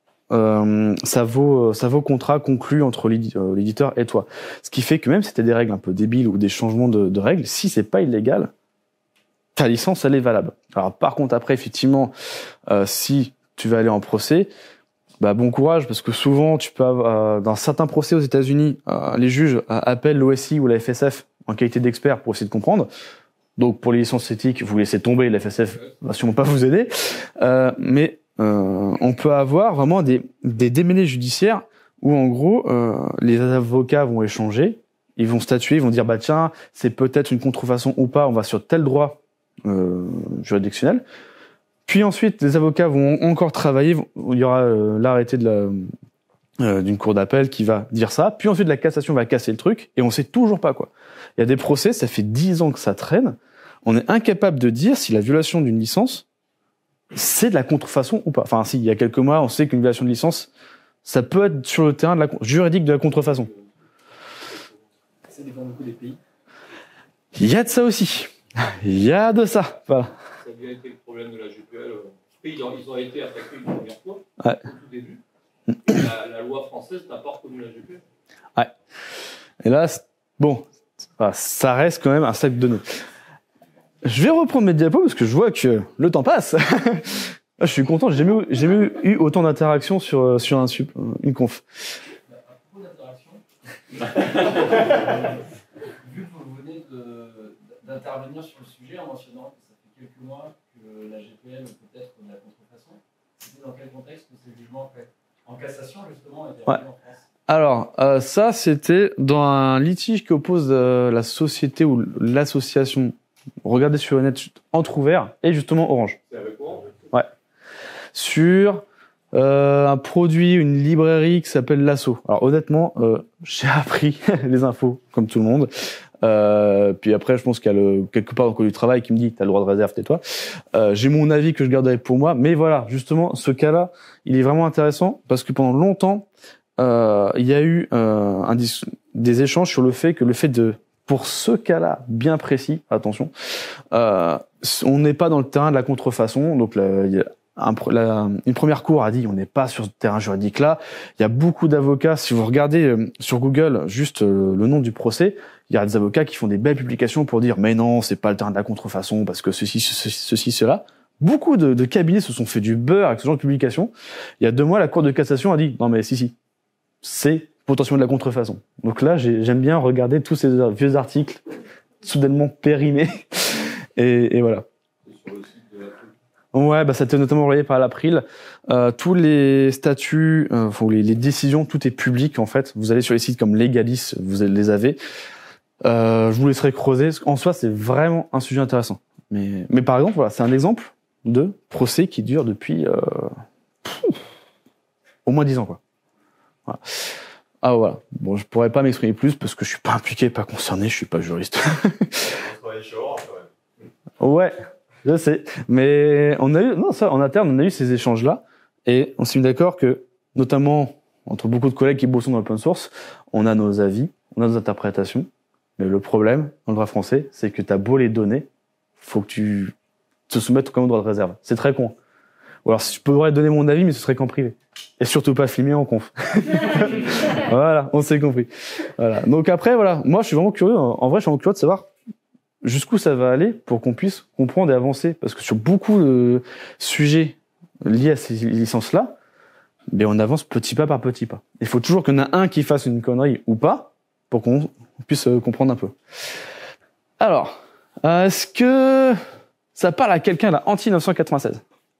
ça vaut contrat conclu entre l'éditeur et toi. Ce qui fait que même si t'as des règles un peu débiles ou des changements de règles, si c'est pas illégal, ta licence, elle est valable. Alors, par contre, après, effectivement, si tu vas aller en procès, bah bon courage, parce que souvent tu peux avoir, dans certains procès aux États-Unis, les juges appellent l'OSI ou la FSF en qualité d'expert pour essayer de comprendre. Donc pour les licences éthiques, vous laissez tomber, la FSF va sûrement pas vous aider. Mais on peut avoir vraiment des démêlés judiciaires où en gros les avocats vont échanger, ils vont statuer, ils vont dire bah tiens c'est peut-être une contrefaçon ou pas, on va sur tel droit juridictionnel. Puis ensuite les avocats vont encore travailler, il y aura l'arrêté d'une cour d'appel qui va dire ça, puis ensuite la cassation va casser le truc et on sait toujours pas quoi. Il y a des procès, ça fait 10 ans que ça traîne, on est incapable de dire si la violation d'une licence c'est de la contrefaçon ou pas. Enfin si, il y a quelques mois, on sait qu'une violation de licence ça peut être sur le terrain de juridique de la contrefaçon. Ça dépend beaucoup des pays. Il y a de ça aussi. Il y a de ça. Voilà. Ça a bien été le problème de la GPL. Ils ont été attaqués une première fois, Ouais. au tout début. La loi française n'a pas reconnu la GPL. Ouais. Et là, bon, ça reste quand même un sac de données. Je vais reprendre mes diapos parce que je vois que le temps passe. Je suis content, j'ai jamais eu autant d'interactions sur une conf. À propos d'interaction, vu que vous venez d'intervenir sur le sujet en mentionnant que ça fait quelques mois que la GPL peut être de la contrefaçon, c'était dans quel contexte que ces jugements en cassation justement étaient arrivés en France? Alors, ça, c'était dans un litige qui oppose la société ou l'association, regardez sur le net, Entrouvert, et justement Orange. C'est avec quoi? Ouais. Sur un produit, une librairie qui s'appelle Lasso. Alors honnêtement, j'ai appris les infos, comme tout le monde. Puis après, je pense qu'il y a quelque part dans le code du travail qui me dit t'as le droit de réserve, tais-toi. J'ai mon avis que je garderai pour moi. Mais voilà, justement, ce cas-là, il est vraiment intéressant parce que pendant longtemps, il y a eu des échanges sur le fait que pour ce cas-là bien précis, attention, on n'est pas dans le terrain de la contrefaçon. Donc une première cour a dit on n'est pas sur ce terrain juridique là. Il y a beaucoup d'avocats. Si vous regardez sur Google juste le nom du procès, il y a des avocats qui font des belles publications pour dire mais non c'est pas le terrain de la contrefaçon parce que ceci cela. Beaucoup de cabinets se sont fait du beurre avec ce genre de publication. Il y a 2 mois la Cour de cassation a dit non mais si c'est potentiellement de la contrefaçon. Donc là j'aime bien regarder tous ces vieux articles soudainement périmés et voilà. Ouais, bah ça a été notamment relayé par l'April. Tous les statuts, les décisions, tout est public en fait. Vous allez sur les sites comme Legalis, vous les avez. Je vous laisserai creuser. En soi, c'est vraiment un sujet intéressant. Mais par exemple, voilà, c'est un exemple de procès qui dure depuis au moins 10 ans quoi. Voilà. Ah voilà. Bon, je pourrais pas m'exprimer plus parce que je suis pas impliqué, pas concerné, je suis pas juriste. Ouais. Je sais, mais on a eu, en interne, on a eu ces échanges-là, et on s'est mis d'accord que, notamment, entre beaucoup de collègues qui bossent dans l'open source, on a nos avis, on a nos interprétations, mais le problème, dans le droit français, c'est que t'as beau les donner, faut que tu te soumettes comme au droit de réserve. C'est très con. Ou alors, je pourrais donner mon avis, mais ce serait qu'en privé. Et surtout pas filmé en conf. Voilà, on s'est compris. Voilà. Donc après, voilà, moi, je suis vraiment curieux, en vrai, je suis vraiment curieux de savoir jusqu'où ça va aller pour qu'on puisse comprendre et avancer. Parce que sur beaucoup de sujets liés à ces licences-là, ben on avance petit pas par petit pas. Il faut toujours qu'il y en a un qui fasse une connerie ou pas pour qu'on puisse comprendre un peu. Alors, est-ce que ça parle à quelqu'un là, anti-996 ?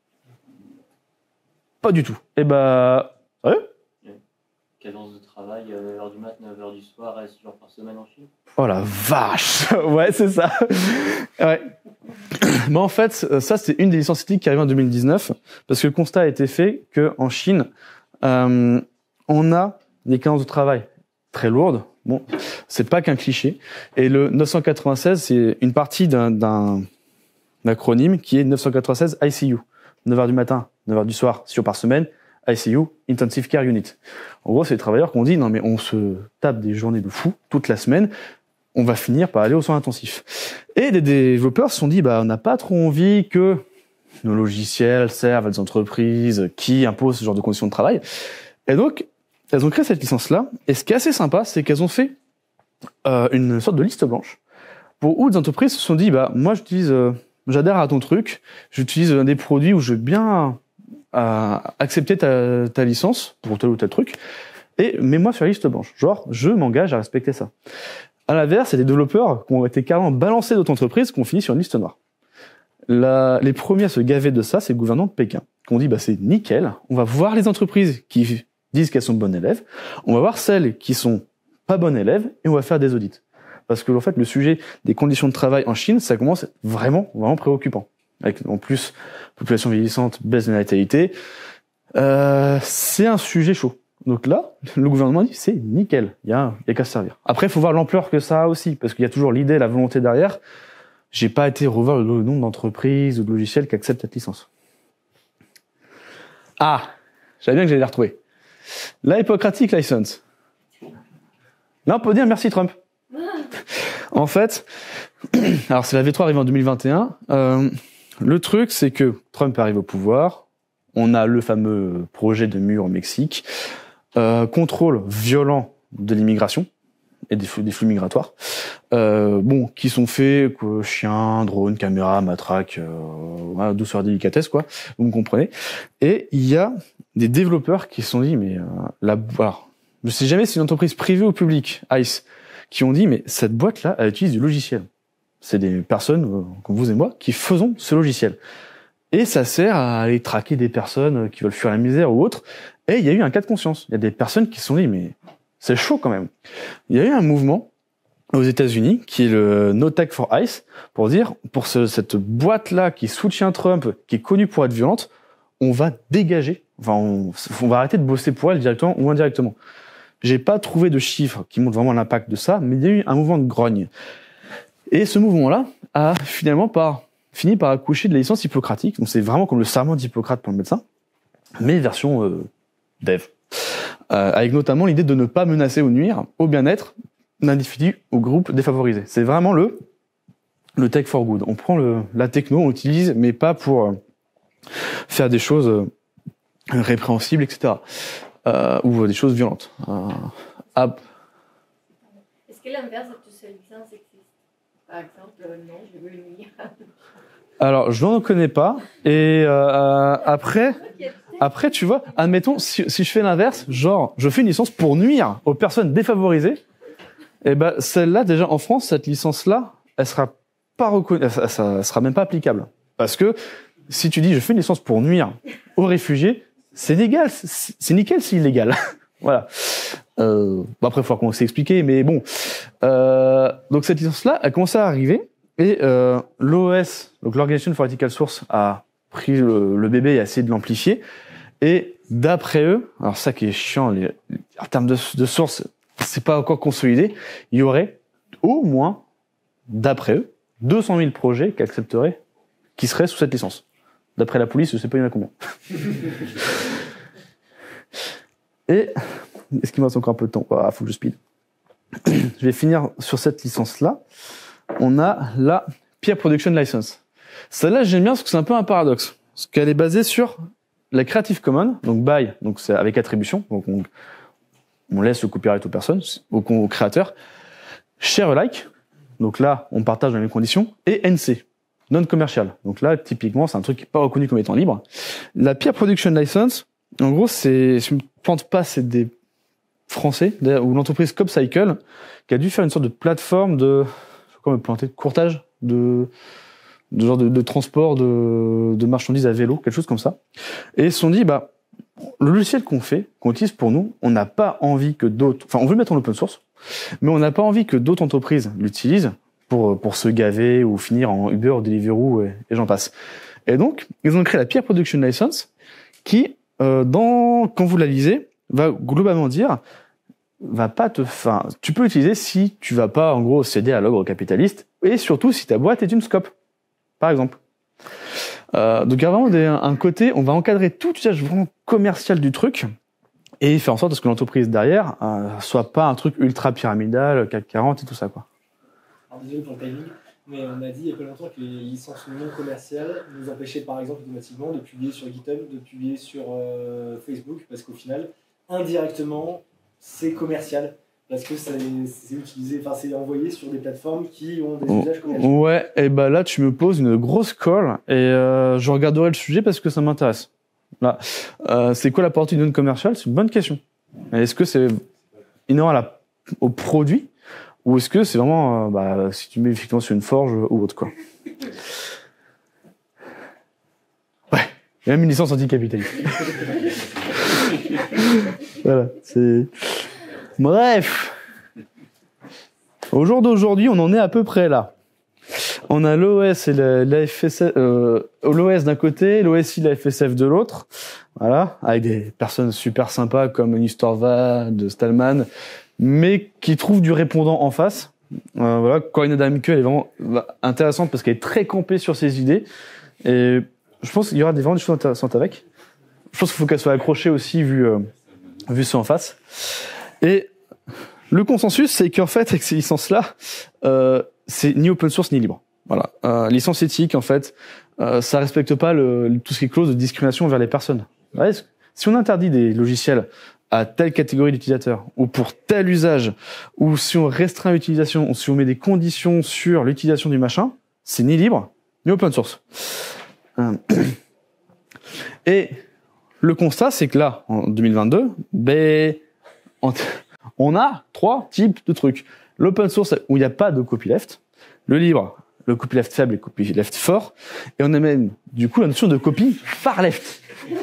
Pas du tout. Eh ben, sérieux ? Cadence de travail, 9h du mat, 9h du soir, 6 jours par semaine en Chine. Oh la vache. Ouais, c'est ça. Ouais. Mais en fait, ça, c'est une des licences éthiques qui arrive en 2019, parce que le constat a été fait qu'en Chine, on a des cadences de travail très lourdes. Bon, c'est pas qu'un cliché. Et le 996, c'est une partie d'un acronyme qui est 996 ICU. 9h du matin, 9h du soir, 6 jours par semaine, ICU, Intensive Care Unit. En gros, c'est les travailleurs qui ont dit, non mais on se tape des journées de fou toute la semaine, on va finir par aller aux soins intensifs. Et des développeurs se sont dit, on n'a pas trop envie que nos logiciels servent à des entreprises qui imposent ce genre de conditions de travail. Et donc, elles ont créé cette licence-là. Et ce qui est assez sympa, c'est qu'elles ont fait une sorte de liste blanche où des entreprises se sont dit, moi j'adhère à ton truc, j'utilise des produits où je veux bien à accepter ta licence pour tel ou tel truc et mets-moi sur la liste blanche. Genre, je m'engage à respecter ça. À l'inverse, il y a des développeurs qui ont été carrément balancés d'autres entreprises qui ont fini sur une liste noire. Les premiers à se gaver de ça, c'est le gouvernement de Pékin, qui ont dit, c'est nickel, on va voir les entreprises qui disent qu'elles sont bonnes élèves, on va voir celles qui sont pas bonnes élèves, et on va faire des audits. Parce que, en fait, le sujet des conditions de travail en Chine, ça commence à être vraiment préoccupant. Avec, en plus, population vieillissante, baisse de natalité, c'est un sujet chaud. Donc là, le gouvernement dit, c'est nickel, il y a qu'à se servir. Après, il faut voir l'ampleur que ça a aussi, parce qu'il y a toujours l'idée, la volonté derrière. J'ai pas été revoir le nombre d'entreprises ou de logiciels qui acceptent cette licence. Ah, je savais bien que j'allais la retrouver. La Hippocratic License. Là, on peut dire merci Trump. En fait, alors c'est la V3 arrivée en 2021. Le truc, c'est que Trump arrive au pouvoir. On a le fameux projet de mur au Mexique. Contrôle violent de l'immigration et des flux migratoires. Qui sont faits, chiens, drones, caméras, matraques, douceur, délicatesse, quoi. Vous me comprenez. Et il y a des développeurs qui se sont dit, mais alors, je sais jamais si c'est une entreprise privée ou publique, ICE, qui ont dit, mais cette boîte-là, elle utilise du logiciel. C'est des personnes, comme vous et moi, qui faisons ce logiciel. Et ça sert à aller traquer des personnes qui veulent fuir la misère ou autre. Et il y a eu un cas de conscience. Il y a des personnes qui se sont dit, mais c'est chaud quand même. Il y a eu un mouvement aux États-Unis qui est le No Tech for ICE pour dire, pour cette boîte-là qui soutient Trump, qui est connue pour être violente, on va dégager, on va arrêter de bosser pour elle directement ou indirectement. J'ai pas trouvé de chiffres qui montrent vraiment l'impact de ça, mais il y a eu un mouvement de grogne. Et ce mouvement-là a finalement fini par accoucher de la licence hippocratique. Donc c'est vraiment comme le serment d'Hippocrate pour le médecin, mais version dev. Avec notamment l'idée de ne pas menacer ou nuire au bien-être d'individus ou groupes défavorisés. C'est vraiment le tech for good. On prend la techno, on l'utilise, mais pas pour faire des choses répréhensibles, etc. Ou des choses violentes. Est-ce que l'inverse de toutes ces licences existe? Par exemple, non, je veux nuire. Alors, je n'en connais pas. Et après, tu vois, admettons, si je fais l'inverse, genre, je fais une licence pour nuire aux personnes défavorisées, et ben celle-là, déjà en France, cette licence-là, elle sera pas reconnue, ça sera même pas applicable. Parce que si tu dis, je fais une licence pour nuire aux réfugiés, c'est légal, c'est nickel, c'est illégal. Voilà. Après, il faut commencer à expliquer, mais bon. Donc cette licence-là, elle commence à arriver. Et l'OS, donc l'Organisation for Ethical Source, a pris le bébé et a essayé de l'amplifier. Et d'après eux, alors ça qui est chiant, en termes de source, c'est pas encore consolidé, il y aurait au moins, d'après eux, 200 000 projets qui accepteraient, qui seraient sous cette licence. D'après la police, je sais pas il y en a combien. Et, est-ce qu'il me reste encore un peu de temps? Faut que je speed. Je vais finir sur cette licence-là. On a la Peer Production License. Celle-là, j'aime bien parce que c'est un peu un paradoxe. Parce qu'elle est basée sur la Creative Commons, donc by, donc c'est avec attribution, donc on laisse le copyright aux personnes, aux créateurs. Share alike, donc là, on partage dans les mêmes conditions. Et NC, non commercial. Donc là, typiquement, c'est un truc qui n'est pas reconnu comme étant libre. La Peer Production License, en gros, si je me plante pas, c'est des Français, ou l'entreprise Copcycle, qui a dû faire une sorte de plateforme de courtage, de transport de marchandises à vélo, quelque chose comme ça. Et ils se sont dit, le logiciel qu'on utilise pour nous, on n'a pas envie que d'autres, on veut le mettre en open source, mais on n'a pas envie que d'autres entreprises l'utilisent pour se gaver ou finir en Uber ou Deliveroo et j'en passe. Et donc, ils ont créé la Peer Production License qui, quand vous la lisez, va globalement dire, tu peux l'utiliser si tu vas pas, en gros, céder à l'ogre capitaliste et surtout si ta boîte est une scope, par exemple. Donc il y a vraiment un côté, on va encadrer tout usage vraiment commercial du truc et faire en sorte à ce que l'entreprise derrière soit pas un truc ultra pyramidal, CAC 40 et tout ça, quoi. Alors désolé pour le timing, mais on a dit il y a pas longtemps que les licences non commerciales nous empêchaient par exemple automatiquement de publier sur GitHub, de publier sur Facebook, parce qu'au final, indirectement, c'est commercial. Parce que c'est utilisé, c'est envoyé sur des plateformes qui ont des usages commerciaux. Ouais, et là tu me poses une grosse colle et je regarderai le sujet parce que ça m'intéresse. Là, c'est quoi la portée d'une zone commerciale? C'est une bonne question. Est-ce que c'est inhérent au produit ou est-ce que c'est vraiment si tu mets effectivement sur une forge ou autre quoi? Ouais, il y a même une licence anticapitaliste. Voilà, c'est. Bref. Au jour d'aujourd'hui, on en est à peu près là. On a l'OS et la FSF, l'OS d'un côté, l'OSI et la FSF de l'autre. Voilà, avec des personnes super sympas comme Nistorva, de Stallman, mais qui trouvent du répondant en face. Voilà, Corinne Adamke, elle est vraiment intéressante parce qu'elle est très campée sur ses idées. Et je pense qu'il y aura vraiment des choses intéressantes avec. Je pense qu'il faut qu'elle soit accrochée aussi vu ça en face. Et le consensus, c'est qu'en fait, avec ces licences-là, c'est ni open source ni libre. Voilà, licence éthique, en fait, ça respecte pas tout ce qui est clause de discrimination vers les personnes. Ouais, si on interdit des logiciels à telle catégorie d'utilisateurs ou pour tel usage, ou si on restreint l'utilisation, ou si on met des conditions sur l'utilisation du machin, c'est ni libre ni open source. Et le constat, c'est que là, en 2022, on a 3 types de trucs. L'open source, où il n'y a pas de copyleft. Le libre, le copyleft faible et le copyleft fort. Et on a même, du coup, la notion de copy far left.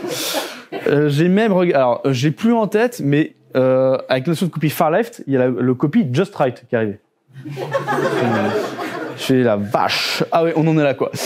J'ai plus en tête, mais avec la notion de copy far left, il y a le copy just right qui est arrivé. Je fais la vache. Ah oui, on en est là, quoi.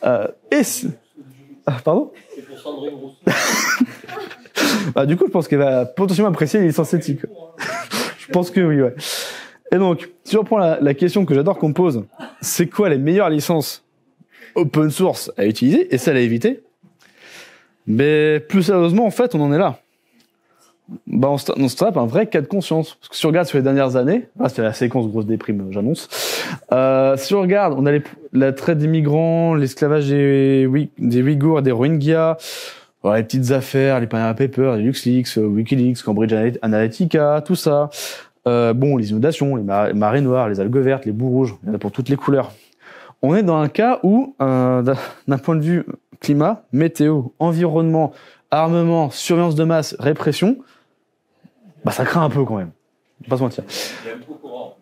Pardon? C'est pour Sandrine Rousseau. Du coup, je pense qu'elle va potentiellement apprécier les licences éthiques. Je pense que oui, ouais. Et donc, si on reprend la question que j'adore qu'on me pose, c'est quoi les meilleures licences open source à utiliser et celles à éviter? Mais plus sérieusement, en fait, on en est là. On se tape un vrai cas de conscience. Parce que si on regarde sur les dernières années, c'est la séquence grosse déprime, j'annonce. Si on regarde, on a la traite des migrants, l'esclavage des Ouïghours, des Rohingyas, les petites affaires, les Panama Papers, les LuxLeaks, WikiLeaks, Cambridge Analytica, tout ça. Les inondations, les marées noires, les algues vertes, les boues rouges, il y en a pour toutes les couleurs. On est dans un cas où, d'un point de vue climat, météo, environnement, armement, surveillance de masse, répression, ça craint un peu quand même. On va pas se mentir. Il y a beaucoup de courant.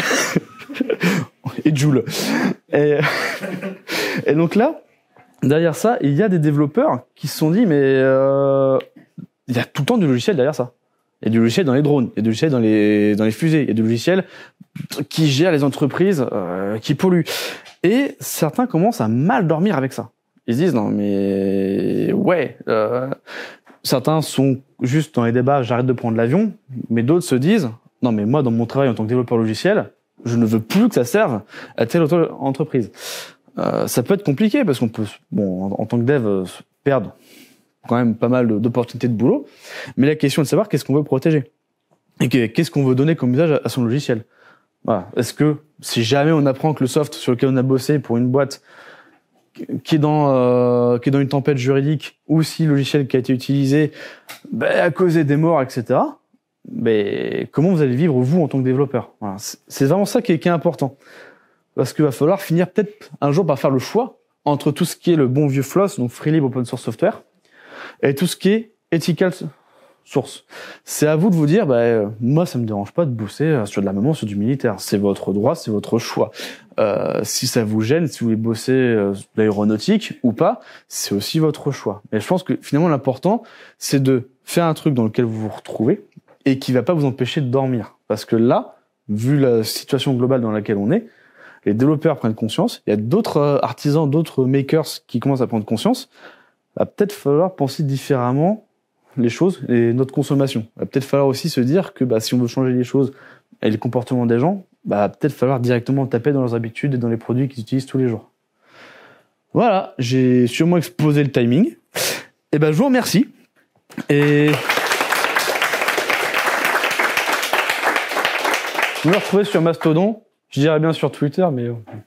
Et Joule. Et donc là, derrière ça, il y a des développeurs qui se sont dit, mais il y a tout le temps du logiciel derrière ça. Il y a du logiciel dans les drones, il y a du logiciel dans les fusées, il y a du logiciel qui gère les entreprises qui polluent. Et certains commencent à mal dormir avec ça. Ils se disent non mais ouais. Certains sont juste dans les débats, j'arrête de prendre l'avion, mais d'autres se disent non mais moi dans mon travail en tant que développeur logiciel, je ne veux plus que ça serve à telle autre entreprise. Ça peut être compliqué parce qu'on peut, en tant que dev, perdre quand même pas mal d'opportunités de boulot. Mais la question est de savoir qu'est-ce qu'on veut protéger et qu'est-ce qu'on veut donner comme usage à son logiciel. Voilà. Est-ce que si jamais on apprend que le soft sur lequel on a bossé pour une boîte qui est dans une tempête juridique ou si le logiciel qui a été utilisé a causé des morts, etc. Comment vous allez vivre vous en tant que développeur? Voilà. C'est vraiment ça qui est important. Parce qu'il va falloir finir peut-être un jour par faire le choix entre tout ce qui est le bon vieux FLOSS, donc Free Libre Open Source Software, et tout ce qui est Ethical Source. C'est à vous de vous dire, moi ça me dérange pas de bosser sur de l'armement, sur du militaire. C'est votre droit, c'est votre choix. Si ça vous gêne, si vous voulez bosser l'aéronautique ou pas, c'est aussi votre choix. Mais je pense que finalement l'important, c'est de faire un truc dans lequel vous vous retrouvez et qui va pas vous empêcher de dormir. Parce que là, vu la situation globale dans laquelle on est, les développeurs prennent conscience, il y a d'autres artisans, d'autres makers qui commencent à prendre conscience, va peut-être falloir penser différemment les choses et notre consommation. Il va peut-être falloir aussi se dire que si on veut changer les choses et les comportements des gens, peut-être falloir directement taper dans leurs habitudes et dans les produits qu'ils utilisent tous les jours. Voilà, j'ai sûrement explosé le timing. Et je vous remercie. Et vous me retrouvez sur Mastodon. Je dirais bien sur Twitter, mais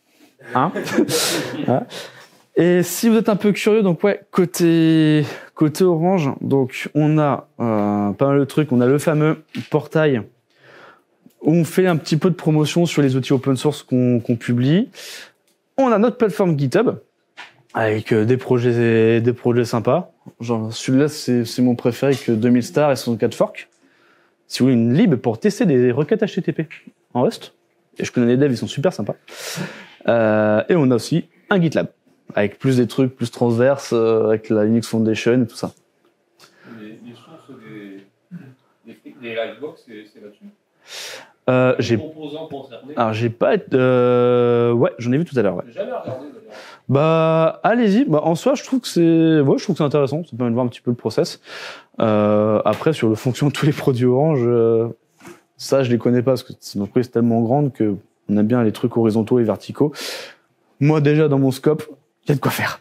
voilà. Et si vous êtes un peu curieux, donc côté Orange, donc on a pas mal de trucs. On a le fameux portail où on fait un petit peu de promotion sur les outils open source qu'on publie. On a notre plateforme GitHub avec des projets sympas. Genre, celui-là, c'est mon préféré que 2000 stars et 64 forks. Si vous voulez une lib pour tester des requêtes HTTP en Rust, et je connais les devs, ils sont super sympas. Et on a aussi un GitLab, avec plus des trucs plus transverses, avec la Linux Foundation et tout ça. Les sources des Livebox, c'est là-dessus. J'ai composants concernés. Alors j'ai pas ouais, j'en ai vu tout à l'heure, ouais. J'ai jamais regardé d'ailleurs. Bah allez-y, bah en soi je trouve que c'est intéressant, ça permet de voir un petit peu le process. Après sur le fonction de tous les produits Orange, ça je les connais pas parce que c'est une entreprise tellement grande que on aime bien les trucs horizontaux et verticaux. Moi déjà dans mon scope, il y a de quoi faire.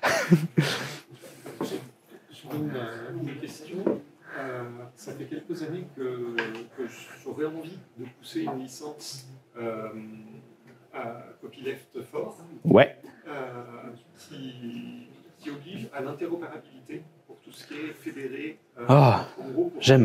Une question. Ça fait quelques années que j'aurais envie de pousser une licence à copyleft fort. Ouais. Qui oblige à l'interopérabilité pour tout ce qui est fédéré. Ah, j'aime.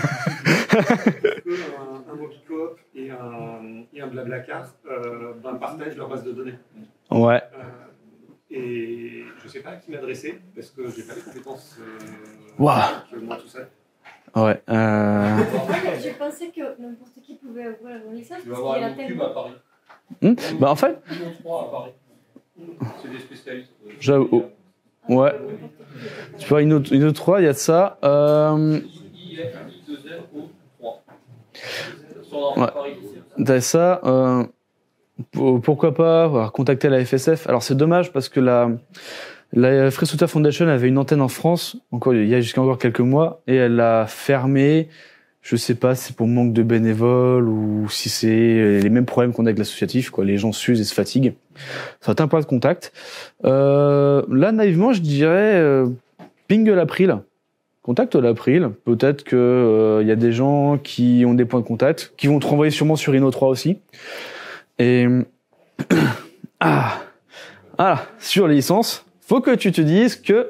Un Mobicoop et un Blablacar partagent leur base de données. Ouais. Et je ne sais pas à qui m'adresser parce que je n'ai pas les compétences Waouh. moi tout seul. Ouais. J'ai pensé que n'importe qui pouvait ouvrir une licence Tu vas parce avoir qu'il y a une tellement. cube à Paris. Bah en fait, Union 3 à Paris. C'est des spécialistes. j'avoue. Ouais. Tu vois, une autre 3, il y a de ça. Ouais. T'as ça. Pourquoi pas contacter la FSF. Alors c'est dommage parce que la Free Software Foundation avait une antenne en France, il y a jusqu'à encore quelques mois, et elle a fermé. Je sais pas si c'est pour manque de bénévoles ou si c'est les mêmes problèmes qu'on a avec l'associatif, quoi. Les gens s'usent et se fatiguent. Ça va être un point de contact. Là, naïvement, je dirais ping l'April. Contacte l'April. Peut-être que y a des gens qui ont des points de contact, qui vont te renvoyer sûrement sur Inno 3 aussi. Et voilà, sur les licences, faut que tu te dises que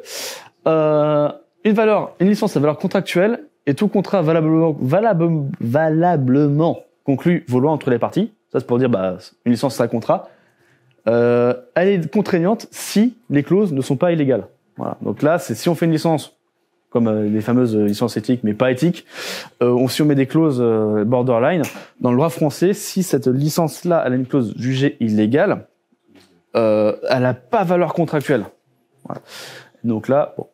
une licence à valeur contractuelle et tout contrat valablement conclu vaut loi entre les parties. Ça c'est pour dire une licence c'est un contrat. Elle est contraignante si les clauses ne sont pas illégales. Voilà. Donc là, c'est si on fait une licence comme les fameuses licences éthiques mais pas éthiques, si on met des clauses borderline dans le droit français, si cette licence-là elle a une clause jugée illégale, elle n'a pas valeur contractuelle. Voilà. Donc là, bon.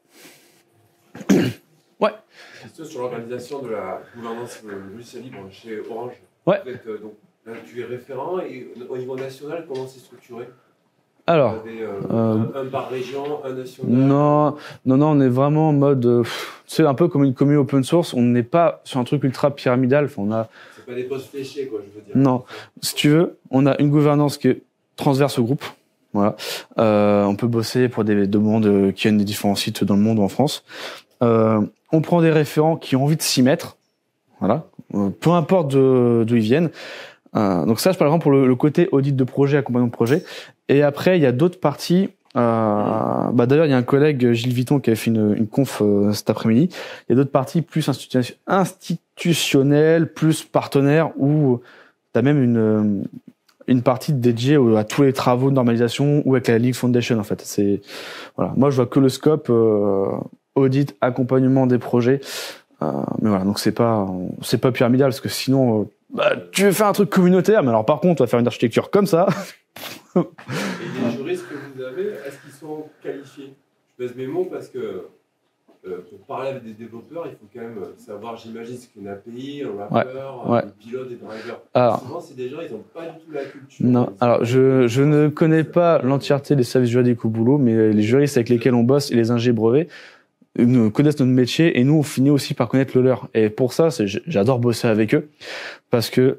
Ouais. Question sur l'organisation de la gouvernance logicielle libre chez Orange. Ouais. En fait, donc, là, tu es référent et au niveau national, comment c'est structuré? Alors, vous avez, un par région, un national? Non, on est vraiment en mode, c'est un peu comme une commune open source. On n'est pas sur un truc ultra pyramidal. Enfin, C'est pas des postes fléchés, quoi, je veux dire. Non, si tu veux, on a une gouvernance qui est transverse au groupe. Voilà, on peut bosser pour des demandes qui viennent des différents sites dans le monde ou en France. On prend des référents qui ont envie de s'y mettre. Voilà, peu importe d'où ils viennent. Donc ça, je parle vraiment pour le côté audit de projet, accompagnement de projet. Et après, il y a d'autres parties. D'ailleurs, il y a un collègue, Gilles Vitton, qui a fait une conf cet après-midi. Il y a d'autres parties plus institutionnelles, plus partenaires, où tu as même une partie dédiée à tous les travaux de normalisation ou avec la Linux Foundation, en fait. Voilà. Moi, je vois que le scope audit, accompagnement des projets. Mais voilà, donc c'est pas pyramidal, parce que sinon, tu veux faire un truc communautaire, mais alors par contre, tu vas faire une architecture comme ça. Et les juristes que vous avez, est-ce qu'ils sont qualifiés? Je pèse mes mots parce que pour parler avec des développeurs, il faut quand même savoir, j'imagine, ce qu'est une API, un wrapper, un pilote et driver. Alors, souvent, c'est des gens, ils n'ont pas du tout la culture. Non, alors je ne connais pas l'entièreté des services juridiques au boulot, mais les juristes avec lesquels on bosse et les ingés brevets nous connaissent notre métier et nous on finit aussi par connaître le leur. Et pour ça, j'adore bosser avec eux parce que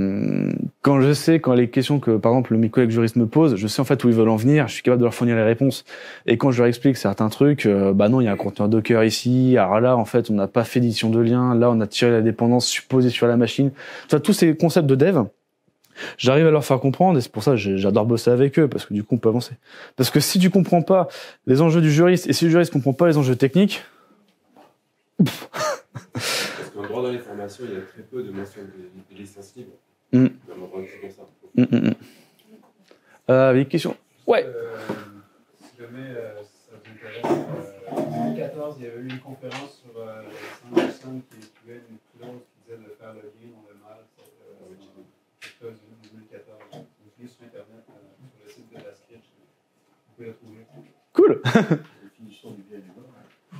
quand les questions que par exemple mes collègues juristes me posent, je sais en fait où ils veulent en venir, je suis capable de leur fournir les réponses. Et quand je leur explique certains trucs, non, il y a un conteneur Docker ici, alors là en fait on n'a pas fait d'édition de lien, là on a tiré la dépendance supposée sur la machine. Enfin, tous ces concepts de dev, j'arrive à leur faire comprendre et c'est pour ça que j'adore bosser avec eux parce que du coup on peut avancer. Parce que si tu comprends pas les enjeux du juriste et si le juriste comprend pas les enjeux techniques, parce qu'en droit dans les formations, il y a très peu de mention des licences libres. Les questions. Ouais. Si jamais ça vous intéresse, 2014, il y avait eu une conférence sur les 5 personnes qui étudiaient une clause qui disait de faire le bien dans le mal. Quelque chose de 2014. Vous cliquez sur Internet, sur le site de la Sketch, vous pouvez la trouver. Cool. Définition du bien et du mal.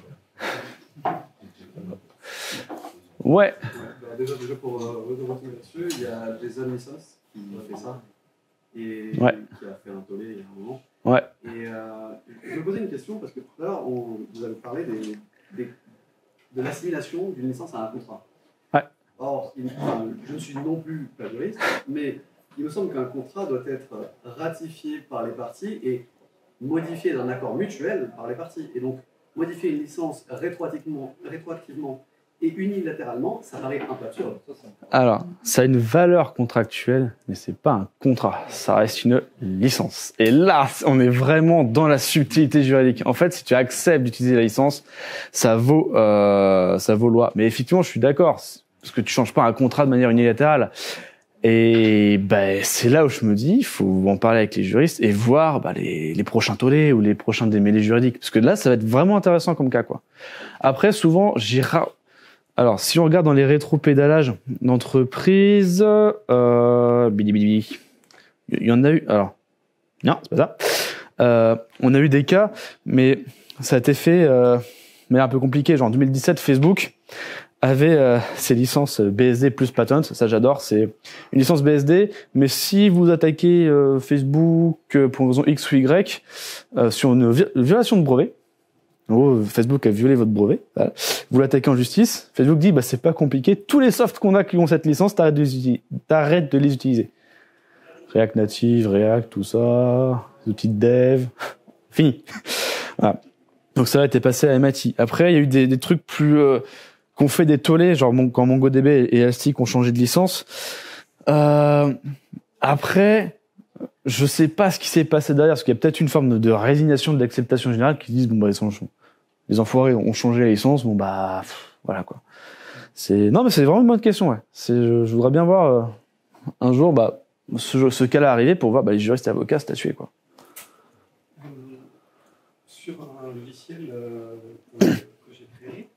Ouais. Alors déjà pour retomber là-dessus, il y a Jason Missos qui a fait ça et qui a fait un tollé il y a un moment. Ouais. Et je me posais une question parce que tout à l'heure, vous avez parlé de l'assimilation d'une licence à un contrat. Ouais. Or, je ne suis non plus pas juriste, mais il me semble qu'un contrat doit être ratifié par les parties et modifié d'un accord mutuel par les parties. Et donc, modifier une licence rétroactivement et unilatéralement, ça paraît un peu absurde. Alors, ça a une valeur contractuelle, mais c'est pas un contrat. Ça reste une licence. Et là, on est vraiment dans la subtilité juridique. En fait, si tu acceptes d'utiliser la licence, ça vaut loi. Mais effectivement, je suis d'accord, parce que tu changes pas un contrat de manière unilatérale. Et ben, c'est là où je me dis, il faut en parler avec les juristes et voir les prochains tollés ou les prochains démêlés juridiques. Parce que là, ça va être vraiment intéressant comme cas, quoi. Après, souvent, alors, si on regarde dans les rétro-pédalages d'entreprise, il y en a eu. Alors, non, c'est pas ça. On a eu des cas, mais ça a été fait, mais un peu compliqué. Genre, en 2017, Facebook avait ses licences BSD plus patent. Ça, j'adore. C'est une licence BSD, mais si vous attaquez Facebook pour une raison X ou Y sur une violation de brevet. Oh, Facebook a violé votre brevet. Voilà. Vous l'attaquez en justice. Facebook dit, c'est pas compliqué. Tous les softs qu'on a qui ont cette licence, t'arrêtes de les utiliser. React Native, React, tout ça, les outils de dev. Fini. Voilà. Donc ça a été passé à MIT. Après, il y a eu des trucs plus, qu'on fait des tollés, genre quand MongoDB et Elastic ont changé de licence. Après, je sais pas ce qui s'est passé derrière, parce qu'il y a peut-être une forme de résignation de l'acceptation générale qui disent, les enfoirés ont changé la licence, voilà, quoi. Non, mais c'est vraiment une bonne question, ouais. Je voudrais bien voir, un jour, ce cas-là arriver pour voir, les juristes et avocats statuer, quoi. Sur un logiciel que j'ai créé,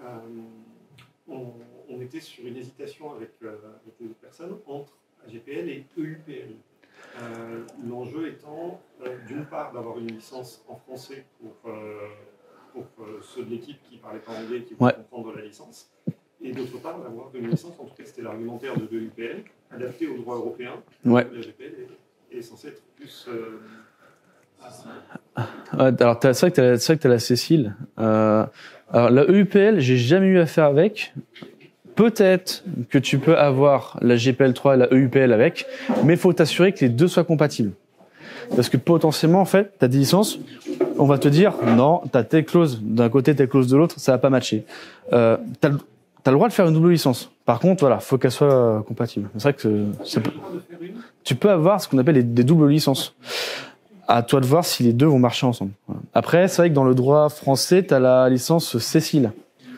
on était sur une hésitation avec les personnes entre AGPL et EUPL. L'enjeu étant, d'une part, d'avoir une licence en français pour ceux de l'équipe qui ne parlaient pas anglais, qui voulaient comprendre la licence, et d'autre part, d'avoir une licence, en tout cas c'était l'argumentaire de l'EUPL, adaptée au droit européen. Ouais. L'AGPL est censé être plus... Alors, c'est vrai que tu as la Cécile. Alors, la EUPL, j'ai jamais eu affaire avec. Peut-être que tu peux avoir la GPL3 et la EUPL avec, mais il faut t'assurer que les deux soient compatibles. Parce que potentiellement, en fait, tu as des licences, on va te dire, non, tu as telle clause d'un côté, telle clause de l'autre, ça va pas matcher. Tu as le droit de faire une double licence. Par contre, voilà, faut qu'elle soit compatible. C'est vrai que tu peux avoir ce qu'on appelle des doubles licences. À toi de voir si les deux vont marcher ensemble. Voilà. Après, c'est vrai que dans le droit français, tu as la licence Cécile.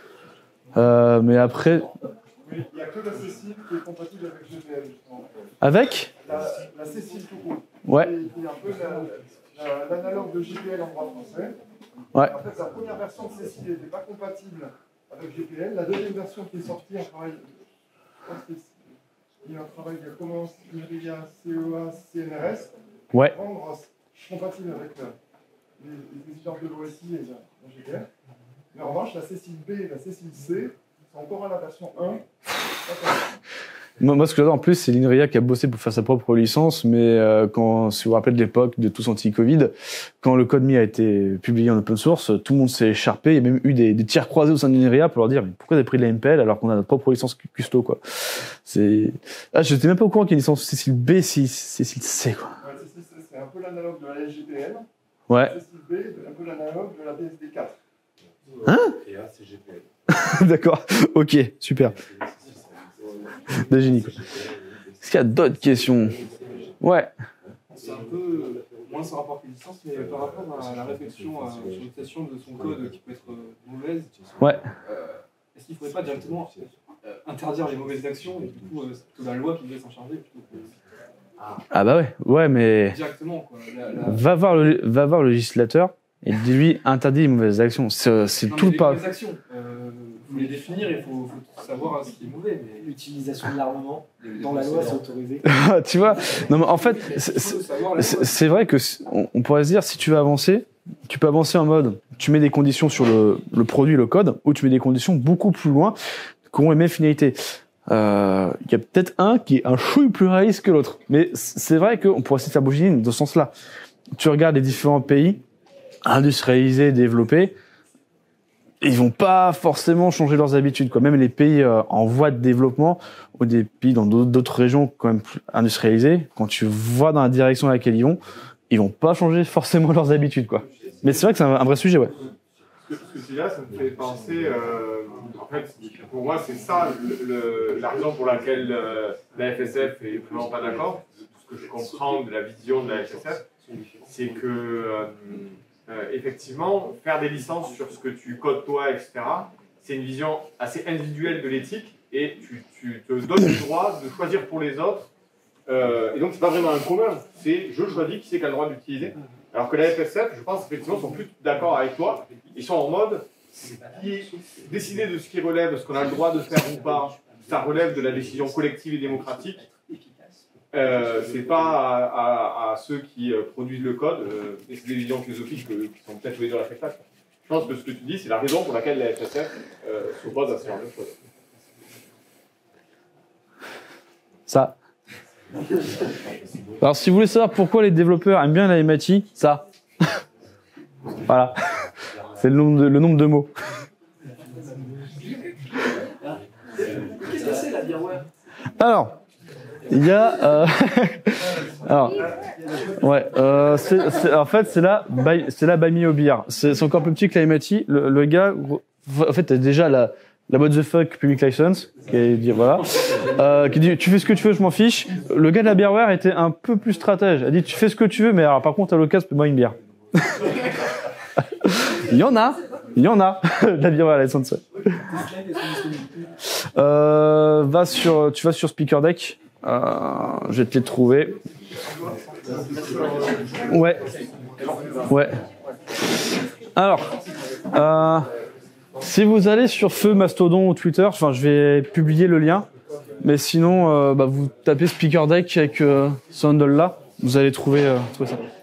Mais après... Il n'y a que la Cécile qui est compatible avec GPL, justement. Avec la Cécile tout court. Ouais. Il y a un peu l'analogue de GPL en droit français. Ouais. En fait, la première version de Cécile n'était pas compatible avec GPL. La deuxième version qui est sortie, je pense qu'il y a un travail qui commence, INRIA, CEA, CNRS, ouais. Rendre compatible avec les exigences de l'OSI et la GPL. Mais en revanche, la Cécile B et la Cécile C, c'est encore à la version 1. Moi, ce que j'adore en plus, c'est l'INRIA qui a bossé pour faire sa propre licence, mais si vous vous rappelez de l'époque de tous anti-Covid, quand le code MI a été publié en open source, tout le monde s'est écharpé. Il y a même eu des tirs croisés au sein de l'INRIA pour leur dire, mais pourquoi vous avez pris de la MPL alors qu'on a notre propre licence custo, quoi. Je n'étais même pas au courant qu'il y a une licence Cécile B, Cécile C, quoi. Ouais, Cécile C, c'est un peu l'analogue de la SGPL. Ouais. Cécile B, c'est un peu l'analogue de la BSD4. Hein? Et là, c'est GPL. D'accord, ok, super. De génie, quoi. Est-ce qu'il y a d'autres questions? Ouais. C'est un peu moins sans rapport avec les licences, mais par rapport à la réflexion sur l'utilisation de son code qui peut être mauvaise, ouais. Est-ce qu'il ne faudrait pas directement interdire les mauvaises actions et du coup c'est plutôt la loi qui devait s'en charger plutôt que... Ah bah ouais, mais... Directement, quoi. Va voir le législateur et lui interdit les mauvaises actions. C'est Non, tout mais le pas. les mauvaises actions, vous les définir, il faut savoir ce qui est mauvais. Mais L'utilisation de l'armement, dans la loi, c'est autorisé. Tu vois? Non, mais en fait, c'est vrai que on pourrait se dire, si tu veux avancer, tu peux avancer en mode, tu mets des conditions sur le produit, le code, ou tu mets des conditions beaucoup plus loin, qui ont les mêmes finalités. Il y a peut-être un qui est un chouille plus réaliste que l'autre. Mais c'est vrai qu'on pourrait essayer de faire bouger dans ce sens-là. Tu regardes les différents pays industrialisés, développés, ils vont pas forcément changer leurs habitudes, quoi. Même les pays en voie de développement ou des pays dans d'autres régions quand même plus industrialisées, quand tu vois dans la direction à laquelle ils vont pas changer forcément leurs habitudes, quoi. Mais c'est vrai que c'est un vrai sujet, ouais. Ce que tu dis là, ça me fait penser, en fait, pour moi, c'est ça la raison pour laquelle la FSF est vraiment pas d'accord. Ce que je comprends de la vision de la FSF, c'est que, effectivement, faire des licences sur ce que tu codes toi, etc., c'est une vision assez individuelle de l'éthique et tu te donnes le droit de choisir pour les autres. Et donc, c'est pas vraiment un commun, c'est je choisis qui c'est qui a le droit d'utiliser. Alors que la FSF, je pense effectivement, sont plus d'accord avec toi. Ils sont en mode décider de ce qui relève, de ce qu'on a le droit de faire ou pas, ça relève de la décision collective et démocratique. C'est pas à ceux qui produisent le code, et c'est des visions philosophiques qui sont peut-être les deux respectables. Je pense que ce que tu dis, c'est la raison pour laquelle la FSF s'oppose à ce genre de choses. Ça. Alors, si vous voulez savoir pourquoi les développeurs aiment bien la MIT, ça. Voilà. C'est le nombre de mots. Qu'est-ce que c'est la bière? Alors, il y a... alors, ouais, en fait, c'est la Buy Me a Beer. C'est encore plus petit que la MIT. Le gars, en fait, t'as déjà la what the fuck public license, qui dit voilà, qui dit tu fais ce que tu veux, je m'en fiche. Le gars de la Beerware était un peu plus stratège. Il a dit tu fais ce que tu veux, mais alors par contre à l'occasion, paie-moi une bière. Il y en a, la Beerware license. Tu vas sur Speaker Deck. Je vais te les trouver. Ouais. Alors, si vous allez sur Feu, Mastodon ou Twitter, je vais publier le lien. Mais sinon, vous tapez Speaker Deck avec ce handle là, vous allez trouver ça.